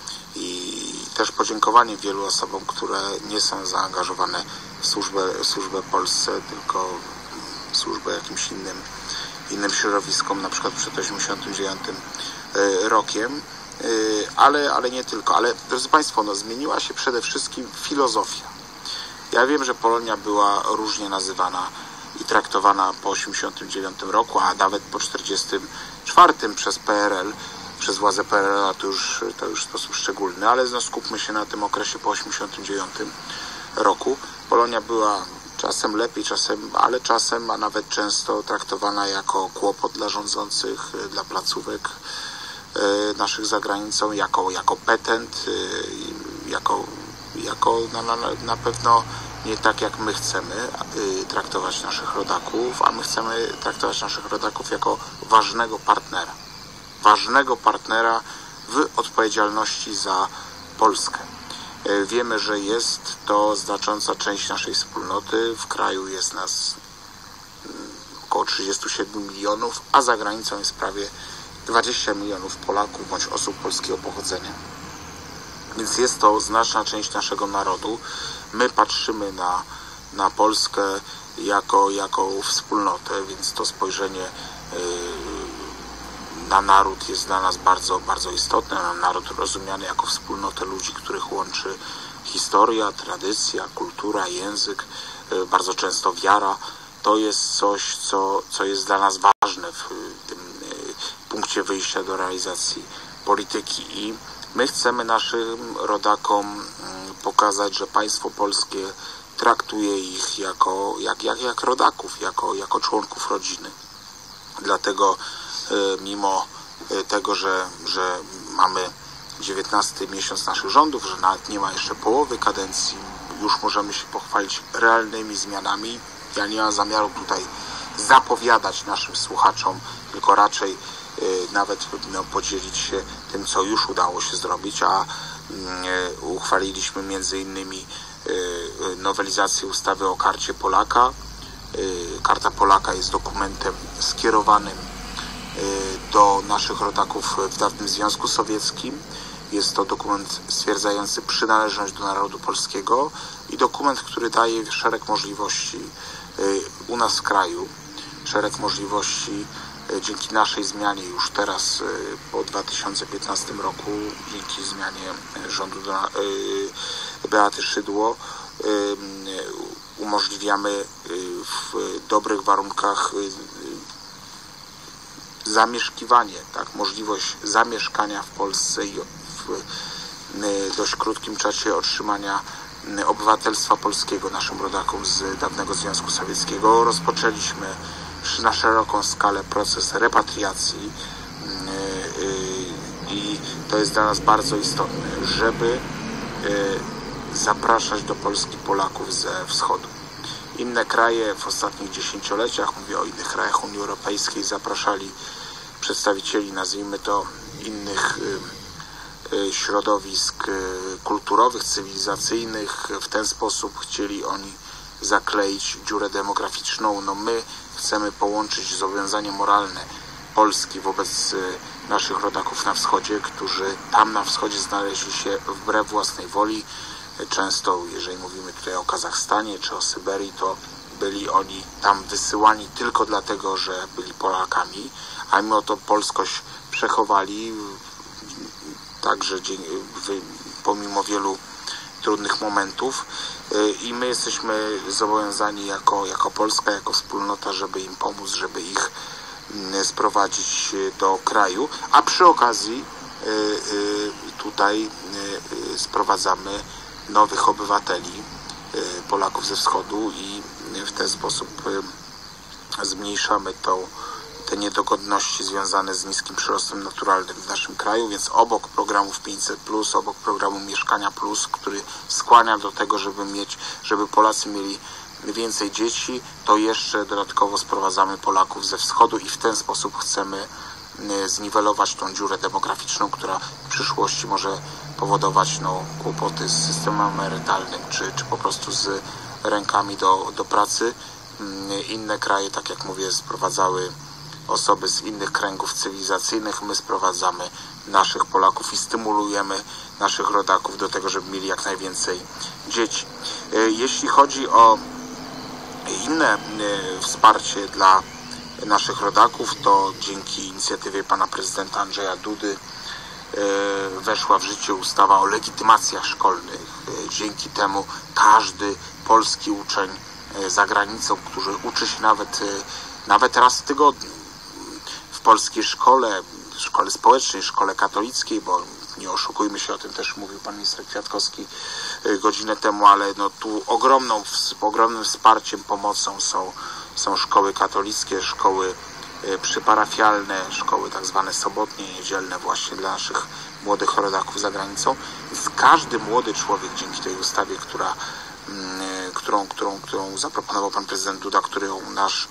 i też podziękowanie wielu osobom, które nie są zaangażowane w służbę Polsce, tylko w służbę jakimś innym środowiskom, na przykład przed 1989 rokiem. Ale nie tylko. Ale drodzy Państwo, no, zmieniła się przede wszystkim filozofia. Ja wiem, że Polonia była różnie nazywana i traktowana po 1989 roku, a nawet po 1944 przez PRL, przez władze PRL-a to już w sposób szczególny, ale no, skupmy się na tym okresie po 1989 roku. Polonia była czasem lepiej, czasem, a nawet często traktowana jako kłopot dla rządzących, dla placówek naszych za granicą, jako petent, na pewno nie tak jak my chcemy traktować naszych rodaków, a my chcemy traktować naszych rodaków jako ważnego partnera w odpowiedzialności za Polskę. Wiemy, że jest to znacząca część naszej wspólnoty. W kraju jest nas około 37 milionów, a za granicą jest prawie 20 milionów Polaków bądź osób polskiego pochodzenia. Więc jest to znaczna część naszego narodu. My patrzymy na Polskę jako wspólnotę, więc to spojrzenie na naród jest dla nas bardzo, bardzo istotne. Na naród rozumiany jako wspólnotę ludzi, których łączy historia, tradycja, kultura, język, bardzo często wiara. To jest coś, co jest dla nas ważne w tym punkcie wyjścia do realizacji polityki i my chcemy naszym rodakom pokazać, że państwo polskie traktuje ich jak rodaków, jako członków rodziny. Dlatego mimo tego, że mamy 19 miesiąc naszych rządów, że nawet nie ma jeszcze połowy kadencji, już możemy się pochwalić realnymi zmianami. Ja nie mam zamiaru tutaj zapowiadać naszym słuchaczom, tylko raczej nawet podzielić się tym, co już udało się zrobić, a uchwaliliśmy między innymi nowelizację ustawy o Karcie Polaka. Karta Polaka jest dokumentem skierowanym do naszych rodaków w dawnym Związku Sowieckim. Jest to dokument stwierdzający przynależność do narodu polskiego i dokument, który daje szereg możliwości u nas w kraju, szereg możliwości dzięki naszej zmianie już teraz po 2015 roku, dzięki zmianie rządu Beaty Szydło, umożliwiamy w dobrych warunkach zamieszkiwanie, tak, możliwość zamieszkania w Polsce i w dość krótkim czasie otrzymania obywatelstwa polskiego naszym rodakom z dawnego Związku Sowieckiego. Rozpoczęliśmy na szeroką skalę proces repatriacji i to jest dla nas bardzo istotne, żeby zapraszać do Polski Polaków ze wschodu. Inne kraje w ostatnich dziesięcioleciach, mówię o innych krajach Unii Europejskiej, zapraszali przedstawicieli, nazwijmy to, innych środowisk kulturowych, cywilizacyjnych. W ten sposób chcieli oni zakleić dziurę demograficzną. No my chcemy połączyć zobowiązanie moralne Polski wobec naszych rodaków na wschodzie, którzy tam na wschodzie znaleźli się wbrew własnej woli. Często, jeżeli mówimy tutaj o Kazachstanie czy o Syberii, to byli oni tam wysyłani tylko dlatego, że byli Polakami, a mimo to polskość przechowali, także pomimo wielu trudnych momentów, i my jesteśmy zobowiązani jako Polska, jako wspólnota, żeby im pomóc, żeby ich sprowadzić do kraju, a przy okazji tutaj sprowadzamy nowych obywateli, Polaków ze wschodu, i w ten sposób zmniejszamy te niedogodności związane z niskim przyrostem naturalnym w naszym kraju, więc obok programów 500+, obok programu Mieszkania Plus, który skłania do tego, żeby Polacy mieli więcej dzieci, to jeszcze dodatkowo sprowadzamy Polaków ze wschodu i w ten sposób chcemy zniwelować tą dziurę demograficzną, która w przyszłości może powodować kłopoty z systemem emerytalnym, czy po prostu z rękami do pracy. Inne kraje, tak jak mówię, sprowadzały osoby z innych kręgów cywilizacyjnych. My sprowadzamy naszych Polaków i stymulujemy naszych rodaków do tego, żeby mieli jak najwięcej dzieci. Jeśli chodzi o inne wsparcie dla naszych rodaków, to dzięki inicjatywie pana prezydenta Andrzeja Dudy weszła w życie ustawa o legitymacjach szkolnych. Dzięki temu każdy polski uczeń za granicą, który uczy się nawet raz w tygodniu w polskiej szkole społecznej, szkole katolickiej, bo nie oszukujmy się, o tym też mówił pan minister Kwiatkowski godzinę temu, ale tu ogromnym wsparciem, pomocą są szkoły katolickie, szkoły przyparafialne, szkoły tak zwane sobotnie, niedzielne właśnie dla naszych młodych rodaków za granicą. Więc każdy młody człowiek dzięki tej ustawie, którą zaproponował pan prezydent Duda, którą nasz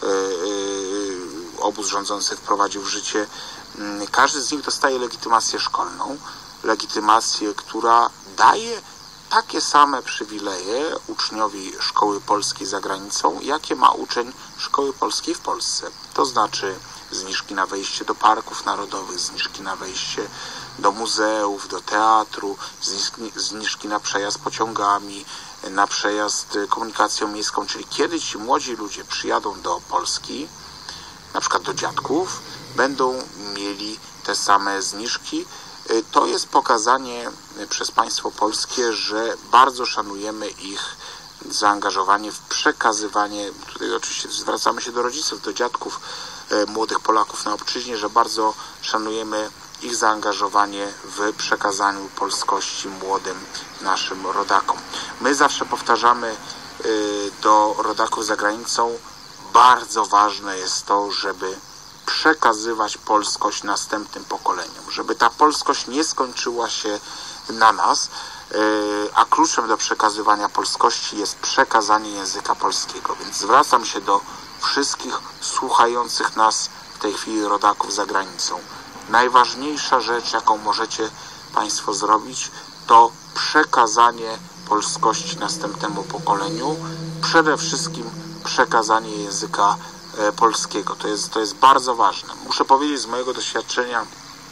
obóz rządzący wprowadził w życie, każdy z nich dostaje legitymację szkolną, legitymację, która daje takie same przywileje uczniowi szkoły polskiej za granicą, jakie ma uczeń szkoły polskiej w Polsce. To znaczy zniżki na wejście do parków narodowych, zniżki na wejście do muzeów, do teatru, zniżki na przejazd pociągami, na przejazd komunikacją miejską, czyli kiedy ci młodzi ludzie przyjadą do Polski, na przykład do dziadków, będą mieli te same zniżki. To jest pokazanie przez państwo polskie, że bardzo szanujemy ich zaangażowanie w przekazywanie, tutaj oczywiście zwracamy się do rodziców, do dziadków młodych Polaków na obczyźnie, że bardzo szanujemy ich zaangażowanie w przekazaniu polskości młodym naszym rodakom. My zawsze powtarzamy do rodaków za granicą, bardzo ważne jest to, żeby przekazywać polskość następnym pokoleniom, żeby ta polskość nie skończyła się na nas, a kluczem do przekazywania polskości jest przekazanie języka polskiego. Więc zwracam się do wszystkich słuchających nas w tej chwili rodaków za granicą. Najważniejsza rzecz, jaką możecie Państwo zrobić, to przekazanie polskości następnemu pokoleniu, przede wszystkim przekazanie języka polskiego. To jest bardzo ważne. Muszę powiedzieć z mojego doświadczenia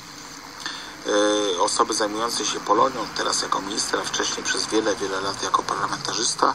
osoby zajmującej się Polonią, teraz jako minister, a wcześniej przez wiele lat jako parlamentarzysta,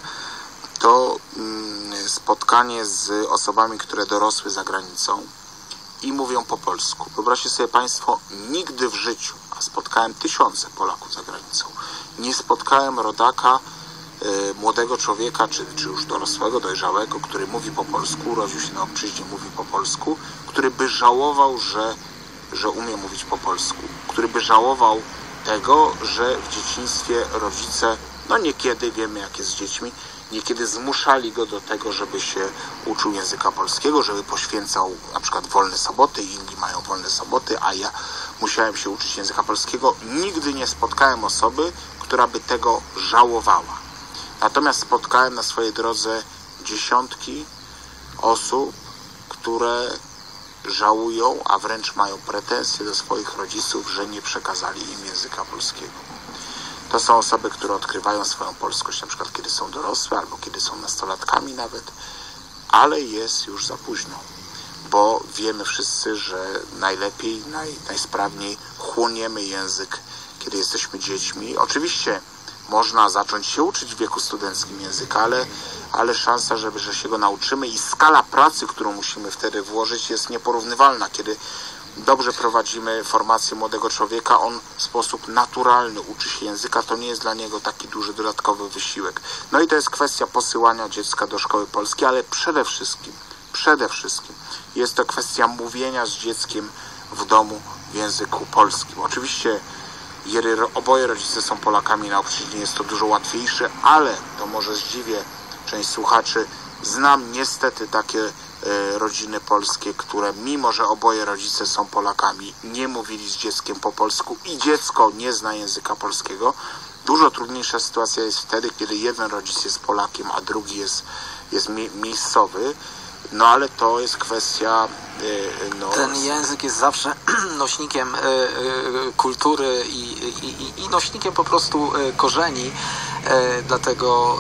to spotkanie z osobami, które dorosły za granicą i mówią po polsku. Wyobraźcie sobie Państwo, nigdy w życiu, a spotkałem tysiące Polaków za granicą, nie spotkałem rodaka, młodego człowieka, czy już dorosłego, dojrzałego, który mówi po polsku, urodził się na obczyźnie, mówi po polsku, który by żałował, że umie mówić po polsku, który by żałował tego, że w dzieciństwie rodzice, no niekiedy, wiemy jak jest z dziećmi, niekiedy zmuszali go do tego, żeby się uczył języka polskiego, żeby poświęcał na przykład wolne soboty, inni mają wolne soboty, a ja musiałem się uczyć języka polskiego. Nigdy nie spotkałem osoby, która by tego żałowała. Natomiast spotkałem na swojej drodze dziesiątki osób, które żałują, a wręcz mają pretensje do swoich rodziców, że nie przekazali im języka polskiego. To są osoby, które odkrywają swoją polskość, na przykład kiedy są dorosłe, albo kiedy są nastolatkami nawet, ale jest już za późno, bo wiemy wszyscy, że najlepiej, najsprawniej chłoniemy język, kiedy jesteśmy dziećmi. Oczywiście można zacząć się uczyć w wieku studenckim języka, ale szansa, że się go nauczymy i skala pracy, którą musimy wtedy włożyć, jest nieporównywalna. Kiedy dobrze prowadzimy formację młodego człowieka, on w sposób naturalny uczy się języka, to nie jest dla niego taki duży dodatkowy wysiłek. No i to jest kwestia posyłania dziecka do szkoły polskiej, ale przede wszystkim jest to kwestia mówienia z dzieckiem w domu w języku polskim. Oczywiście oboje rodzice są Polakami na obczyźnie, jest to dużo łatwiejsze, ale to może zdziwię część słuchaczy, znam niestety takie rodziny polskie, które mimo, że oboje rodzice są Polakami, nie mówili z dzieckiem po polsku i dziecko nie zna języka polskiego. Dużo trudniejsza sytuacja jest wtedy, kiedy jeden rodzic jest Polakiem, a drugi jest miejscowy. No ale to jest kwestia... Ten język jest zawsze nośnikiem kultury i nośnikiem po prostu korzeni. Dlatego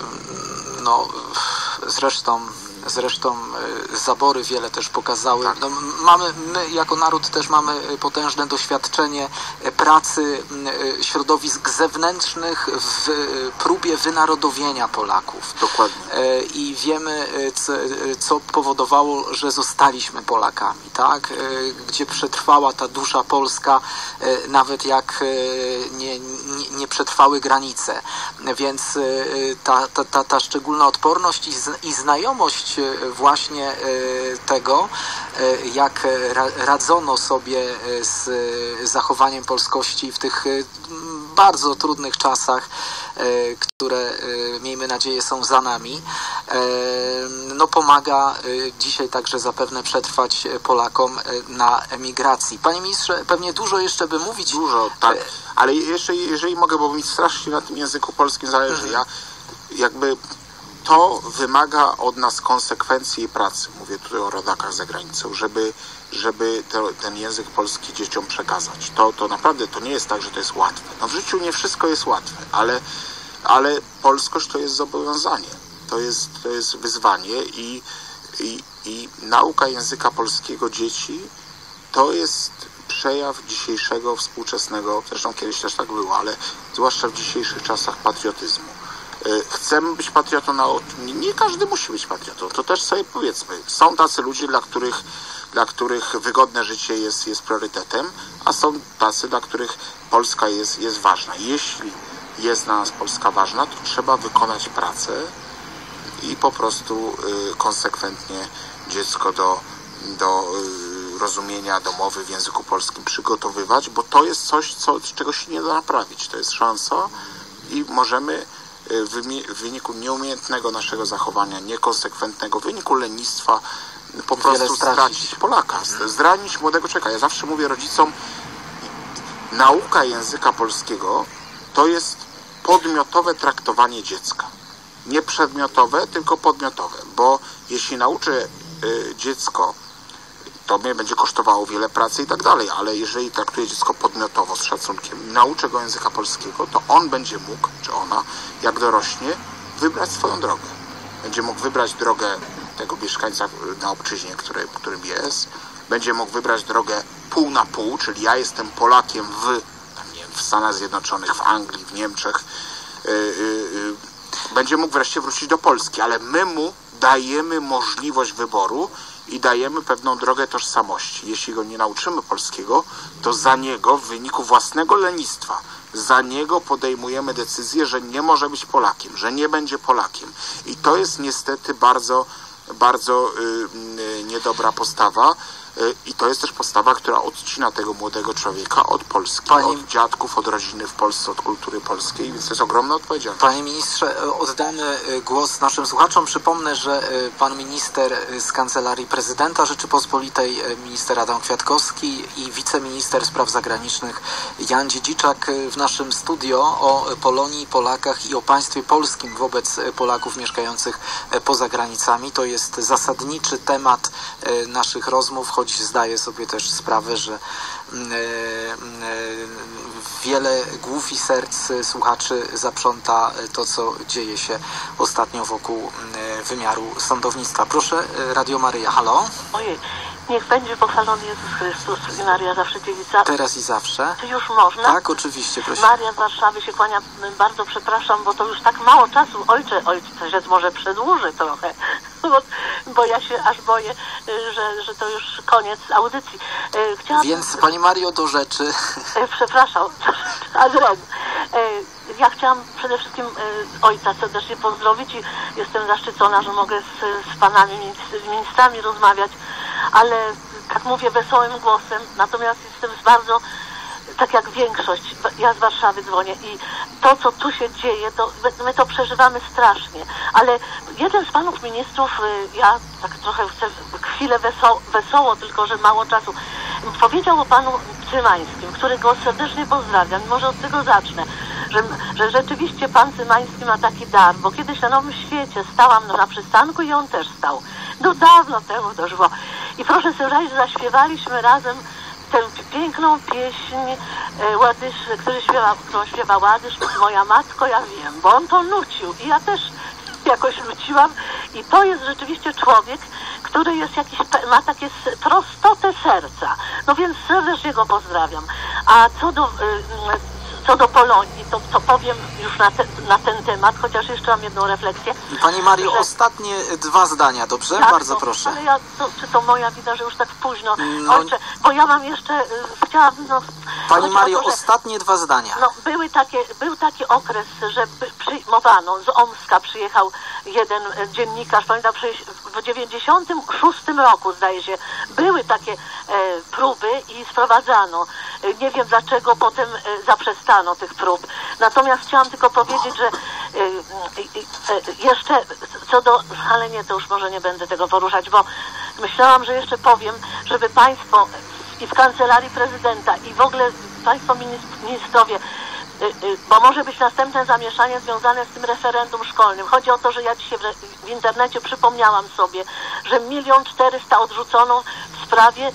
zresztą zabory wiele też pokazały. Tak. No, my jako naród też mamy potężne doświadczenie pracy środowisk zewnętrznych w próbie wynarodowienia Polaków. Dokładnie. I wiemy, co powodowało, że zostaliśmy Polakami, tak? Gdzie przetrwała ta dusza polska, nawet jak nie przetrwały granice. Więc ta szczególna odporność i znajomość właśnie tego, jak radzono sobie z zachowaniem polskości w tych bardzo trudnych czasach, które miejmy nadzieję są za nami, no pomaga dzisiaj także zapewne przetrwać Polakom na emigracji. Panie ministrze, pewnie dużo jeszcze by mówić. Dużo, tak. Ale jeszcze, jeżeli mogę, bo mi strasznie na tym języku polskim zależy, to wymaga od nas konsekwencji i pracy. Mówię tutaj o rodakach za granicą, żeby ten język polski dzieciom przekazać. To naprawdę to nie jest tak, że to jest łatwe. No w życiu nie wszystko jest łatwe, ale polskość to jest zobowiązanie. To jest wyzwanie i nauka języka polskiego dzieci to jest przejaw dzisiejszego, współczesnego, zresztą kiedyś też tak było, ale zwłaszcza w dzisiejszych czasach patriotyzmu. Chcemy być patriotą, nie każdy musi być patriotą, to też sobie powiedzmy. Są tacy ludzie, dla których wygodne życie jest priorytetem, a są tacy, dla których Polska jest ważna. Jeśli jest dla nas Polska ważna, to trzeba wykonać pracę i po prostu konsekwentnie dziecko do rozumienia domowy w języku polskim przygotowywać, bo to jest coś, czego się nie da naprawić. To jest szansa i możemy w wyniku nieumiejętnego naszego zachowania, niekonsekwentnego, w wyniku lenistwa po prostu stracić Polaka, zranić młodego człowieka. Ja zawsze mówię rodzicom, nauka języka polskiego to jest podmiotowe traktowanie dziecka. Nie przedmiotowe, tylko podmiotowe, bo jeśli nauczę dziecko, to mnie będzie kosztowało wiele pracy i tak dalej, ale jeżeli traktuję dziecko podmiotowo, z szacunkiem i nauczę go języka polskiego, to on będzie mógł, czy ona, jak dorośnie, wybrać swoją drogę. Będzie mógł wybrać drogę tego mieszkańca na obczyźnie, którym jest. Będzie mógł wybrać drogę pół na pół, czyli ja jestem Polakiem w Stanach Zjednoczonych, w Anglii, w Niemczech. Będzie mógł wreszcie wrócić do Polski, ale my mu dajemy możliwość wyboru i dajemy pewną drogę tożsamości. Jeśli go nie nauczymy polskiego, to za niego, w wyniku własnego lenistwa, za niego podejmujemy decyzję, że nie może być Polakiem, że nie będzie Polakiem. I to jest niestety bardzo, bardzo niedobra postawa. I to jest też postawa, która odcina tego młodego człowieka od Polski, od dziadków, od rodziny w Polsce, od kultury polskiej, więc to jest ogromna odpowiedzialność. Panie ministrze, oddamy głos naszym słuchaczom. Przypomnę, że pan minister z Kancelarii Prezydenta Rzeczypospolitej, minister Adam Kwiatkowski i wiceminister spraw zagranicznych Jan Dziedziczak w naszym studio o Polonii, Polakach i o państwie polskim wobec Polaków mieszkających poza granicami. To jest zasadniczy temat naszych rozmów, choć zdaję sobie też sprawę, że wiele głów i serc słuchaczy zaprząta to, co dzieje się ostatnio wokół wymiaru sądownictwa. Proszę, Radio Maryja, halo? Ojej, niech będzie pochwalony Jezus Chrystus i Maria zawsze dziewica. Teraz i zawsze. Czy już można? Tak, oczywiście, proszę. Maria z Warszawy się kłania, bardzo przepraszam, bo to już tak mało czasu. Ojciec może przedłuży trochę, bo ja się aż boję, że to już koniec audycji. Więc Pani Mario, do rzeczy. Przepraszam, adrem. Ja chciałam przede wszystkim ojca serdecznie pozdrowić i jestem zaszczycona, że mogę z panami ministrami rozmawiać, ale tak mówię wesołym głosem, natomiast jestem bardzo, tak jak większość, ja z Warszawy dzwonię i to, co tu się dzieje, to my to przeżywamy strasznie, ale jeden z panów ministrów, ja tak trochę chcę chwilę wesoło, tylko że mało czasu, powiedział o panu Cymańskim, którego serdecznie pozdrawiam, może od tego zacznę, że rzeczywiście pan Cymański ma taki dar, bo kiedyś na Nowym Świecie stałam na przystanku i on też stał. No dawno temu to już było. I proszę sobie wyobrazić, że zaśpiewaliśmy razem tę piękną pieśń którą śpiewa Ładysz, Moja Matko, ja wiem, bo on to nucił i ja też jakoś nuciłam i to jest rzeczywiście człowiek, który jest ma takie prostotę serca. No więc serdecznie go pozdrawiam. A co do Polonii, to powiem już na ten temat, chociaż jeszcze mam jedną refleksję. Pani Mario, ostatnie 2 zdania, dobrze? Tak, bardzo proszę. Ale czy to moja wina, że już tak późno? Ojcze, bo ja mam jeszcze, chciałabym... Pani Mario, ostatnie 2 zdania. No, był taki okres, że przyjmowano, z Omska przyjechał jeden dziennikarz, pamiętam, w 96 roku, zdaje się, były takie próby i sprowadzano. Nie wiem dlaczego potem zaprzestano tych prób. Natomiast chciałam tylko powiedzieć, że jeszcze co do... Ale nie, to już może nie będę tego poruszać, bo myślałam, że jeszcze powiem, żeby państwo i w Kancelarii Prezydenta i w ogóle państwo ministrowie, bo może być następne zamieszanie związane z tym referendum szkolnym. Chodzi o to, że ja dzisiaj w internecie przypomniałam sobie, że 1 400 000 odrzucono w sprawie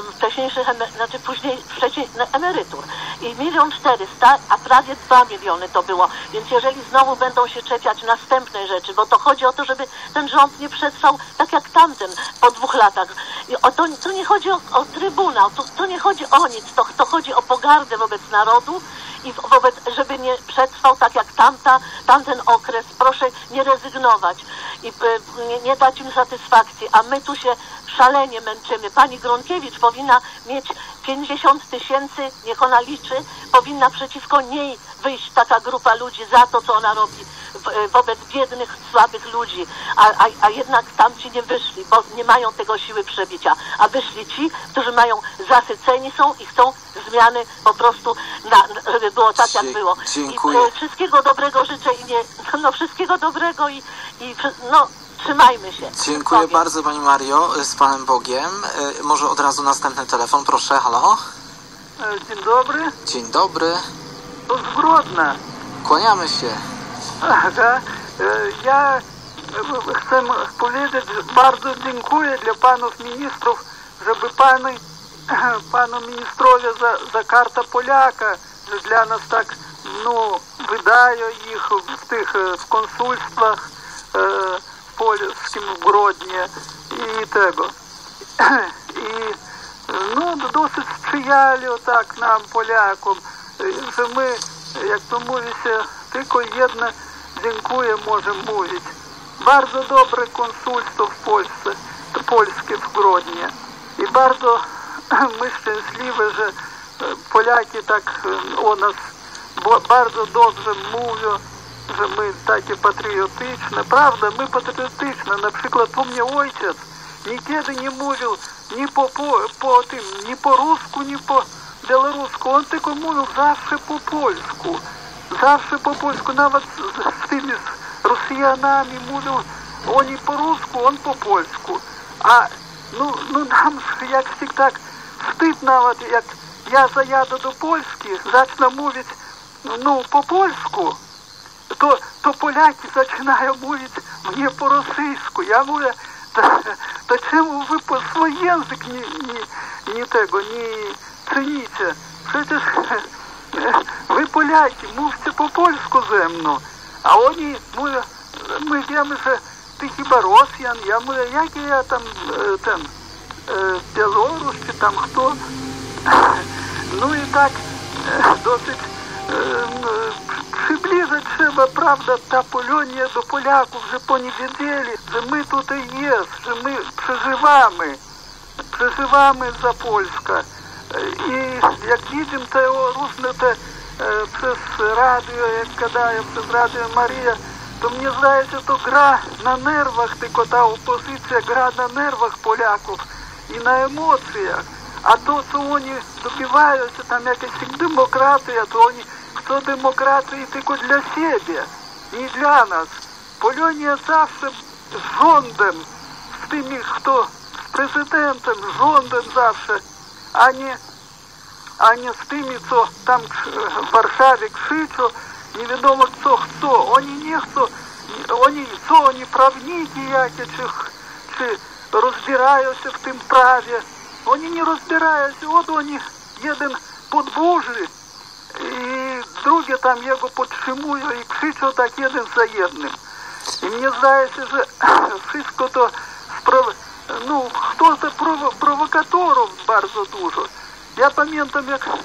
wcześniej emerytur. I 1 400 000, a prawie 2 miliony to było. Więc jeżeli znowu będą się czepiać następnej rzeczy, bo to chodzi o to, żeby ten rząd nie przetrwał tak jak tamten po 2 latach. I to nie chodzi o trybunał, to nie chodzi o nic, to chodzi o pogardę wobec narodu i żeby nie przetrwał tak jak tamten okres. Proszę nie rezygnować i nie dać im satysfakcji, a my tu się szalenie męczymy. Pani Gronkiewicz powinna mieć 50 000, niech ona liczy, powinna przeciwko niej wyjść taka grupa ludzi za to, co ona robi wobec biednych, słabych ludzi, a jednak tamci nie wyszli, bo nie mają tego siły przebicia, a wyszli ci, którzy zasyceni są i chcą zmiany po prostu, żeby było tak, jak było. Dziękuję. I wszystkiego dobrego życzę i wszystkiego dobrego i trzymajmy się. Dziękuję bardzo Pani Mario, z Panem Bogiem. Może od razu następny telefon, proszę, halo? Dzień dobry. Dzień dobry. To z Grodna. Kłaniamy się. Ага. Ja chcę powiedzieć, bardzo dziękuję dla panów ministrów, żeby panu ministrowie za karta Polaka, że dla nas tak, wydają ich w konsulstwach polskim w Grodnie i tego. I dosyć sprzyjali tak nam, Polakom, że my, jak to mówi się, tylko jedno dziękuję możemy mówić. Bardzo dobre konsulstwo w Polsce, polskie w Grodnie. I bardzo my szczęśliwi, że Polaki tak o nas bardzo dobrze mówią, że my takie patriotyczne. Prawda, my patriotyczne. Na przykład u mnie ojciec nigdy nie mówił ni po rusku, ni po białorusku. On tylko mówił zawsze po polsku. Zawsze po polsku, nawet z tymi Rosjanami mówił, oni po rusku, on po polsku. A nam jak всегда wstyd nawet, jak ja zajadę do Polski, zacznę mówić po polsku, to Polaki zaczynają mówić mnie po rosyjsku. Ja mówię, to czemu wy swój język nie cenicie? Przecież wy Polaki, mówcie po polsku ze mną. A oni mówią, my wiemy, że ty chyba Rosjan. Ja mówię, jaki ja tam Białorus czy tam kto. I tak dosyć przybliżyć trzeba, prawda, ta Polonia do Polaków, żeby oni wiedzieli, że my tutaj jest, że my przeżywamy za Polskę. I jak widzimy te różne przez radio, jak gadają przez Radio Maria, to mnie zdaje się, to gra na nerwach, tylko ta opozycja gra na nerwach Polaków i na emocjach. A to, co oni добиваются, там jakaś demokracja, to oni chcą demokracji tylko dla siebie, nie dla nas. Polonia zawsze z rządem, z tymi, kto z prezydentem, z rządem zawsze, a nie z tymi, co tam w Warszawie krzyczą, nie wiadomo co chcą. Oni nie chcą, oni prawniki jakieś, czy rozbierają się w tym prawie. Oni nie rozbierają się, od oni jeden podburzy i drugie tam jego podtrzymują i krzyczą tak jeden za jednym. I mnie zdaje się, że wszystko to хто-то prowokatorów bardzo dużo. Ja pamiętam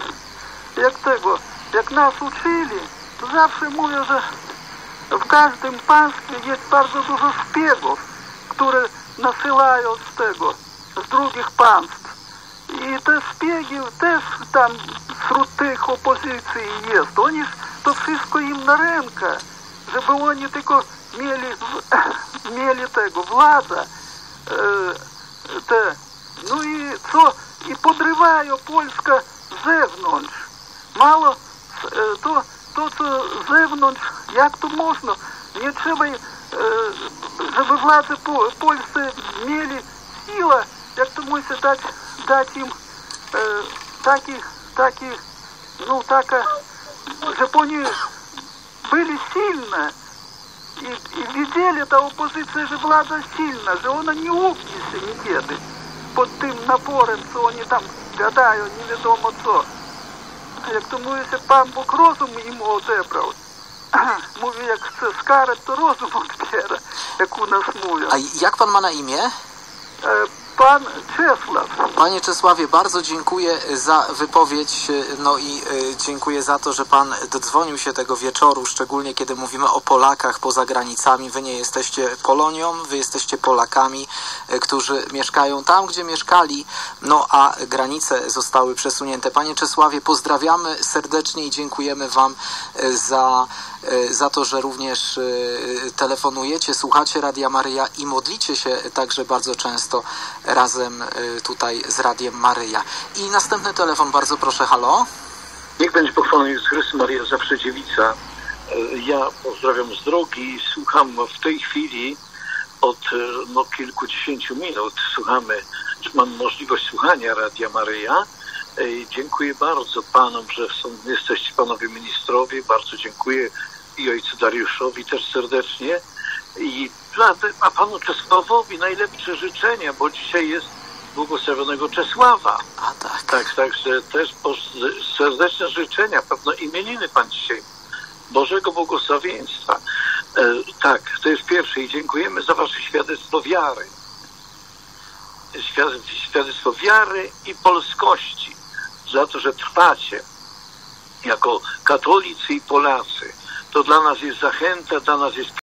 jak nas uczyli, to zawsze mówią, że w każdym państwie jest bardzo dużo szpiegów, które nasyłają z drugich państw. I te szpiegi też tam wśród tych opozycji jest. Oni to wszystko im na rękę, żeby oni tylko mieli władzę. I podrywają Polskę z zewnątrz. Mało to co z zewnątrz, jak to można? Nie trzeba, żeby władze polscy mieli siłę, jak to musi dać im żeby oni byli silne. I widzieli ta opozycja, że władza silna, że ona nie ugnie się niekiedy pod tym naporem, co oni tam gadają, nie wiadomo co. Jak to mówi się, Pan Bóg rozum im odebrał. Mówi, jak chce skarać, to rozum odbiera, jak u nas mówią. A jak pan ma na imię? Pan Czesław. Panie Czesławie, bardzo dziękuję za wypowiedź, i dziękuję za to, że pan dodzwonił się tego wieczoru, szczególnie kiedy mówimy o Polakach poza granicami. Wy nie jesteście Polonią, wy jesteście Polakami, którzy mieszkają tam, gdzie mieszkali, a granice zostały przesunięte. Panie Czesławie, pozdrawiamy serdecznie i dziękujemy wam za to, że również telefonujecie, słuchacie Radia Maryja i modlicie się także bardzo często razem tutaj z Radiem Maryja. I następny telefon, bardzo proszę, halo? Niech będzie pochwalony Jezus Chrystus, Maria Zawsze Dziewica. Ja pozdrawiam z drogi, słucham w tej chwili od kilkudziesięciu minut, mam możliwość słuchania Radia Maryja. Dziękuję bardzo panom, że jesteście panowie ministrowie, bardzo dziękuję i ojcu Dariuszowi też serdecznie, a panu Czesławowi najlepsze życzenia, bo dzisiaj jest błogosławionego Czesława. A tak. Także też serdeczne życzenia, pewno imieniny pan dzisiaj. Bożego błogosławieństwa. Tak, to jest pierwsze i dziękujemy za wasze świadectwo wiary. Świadectwo wiary i polskości. Za to, że trwacie jako katolicy i Polacy. To dla nas jest zachęta, dla nas jest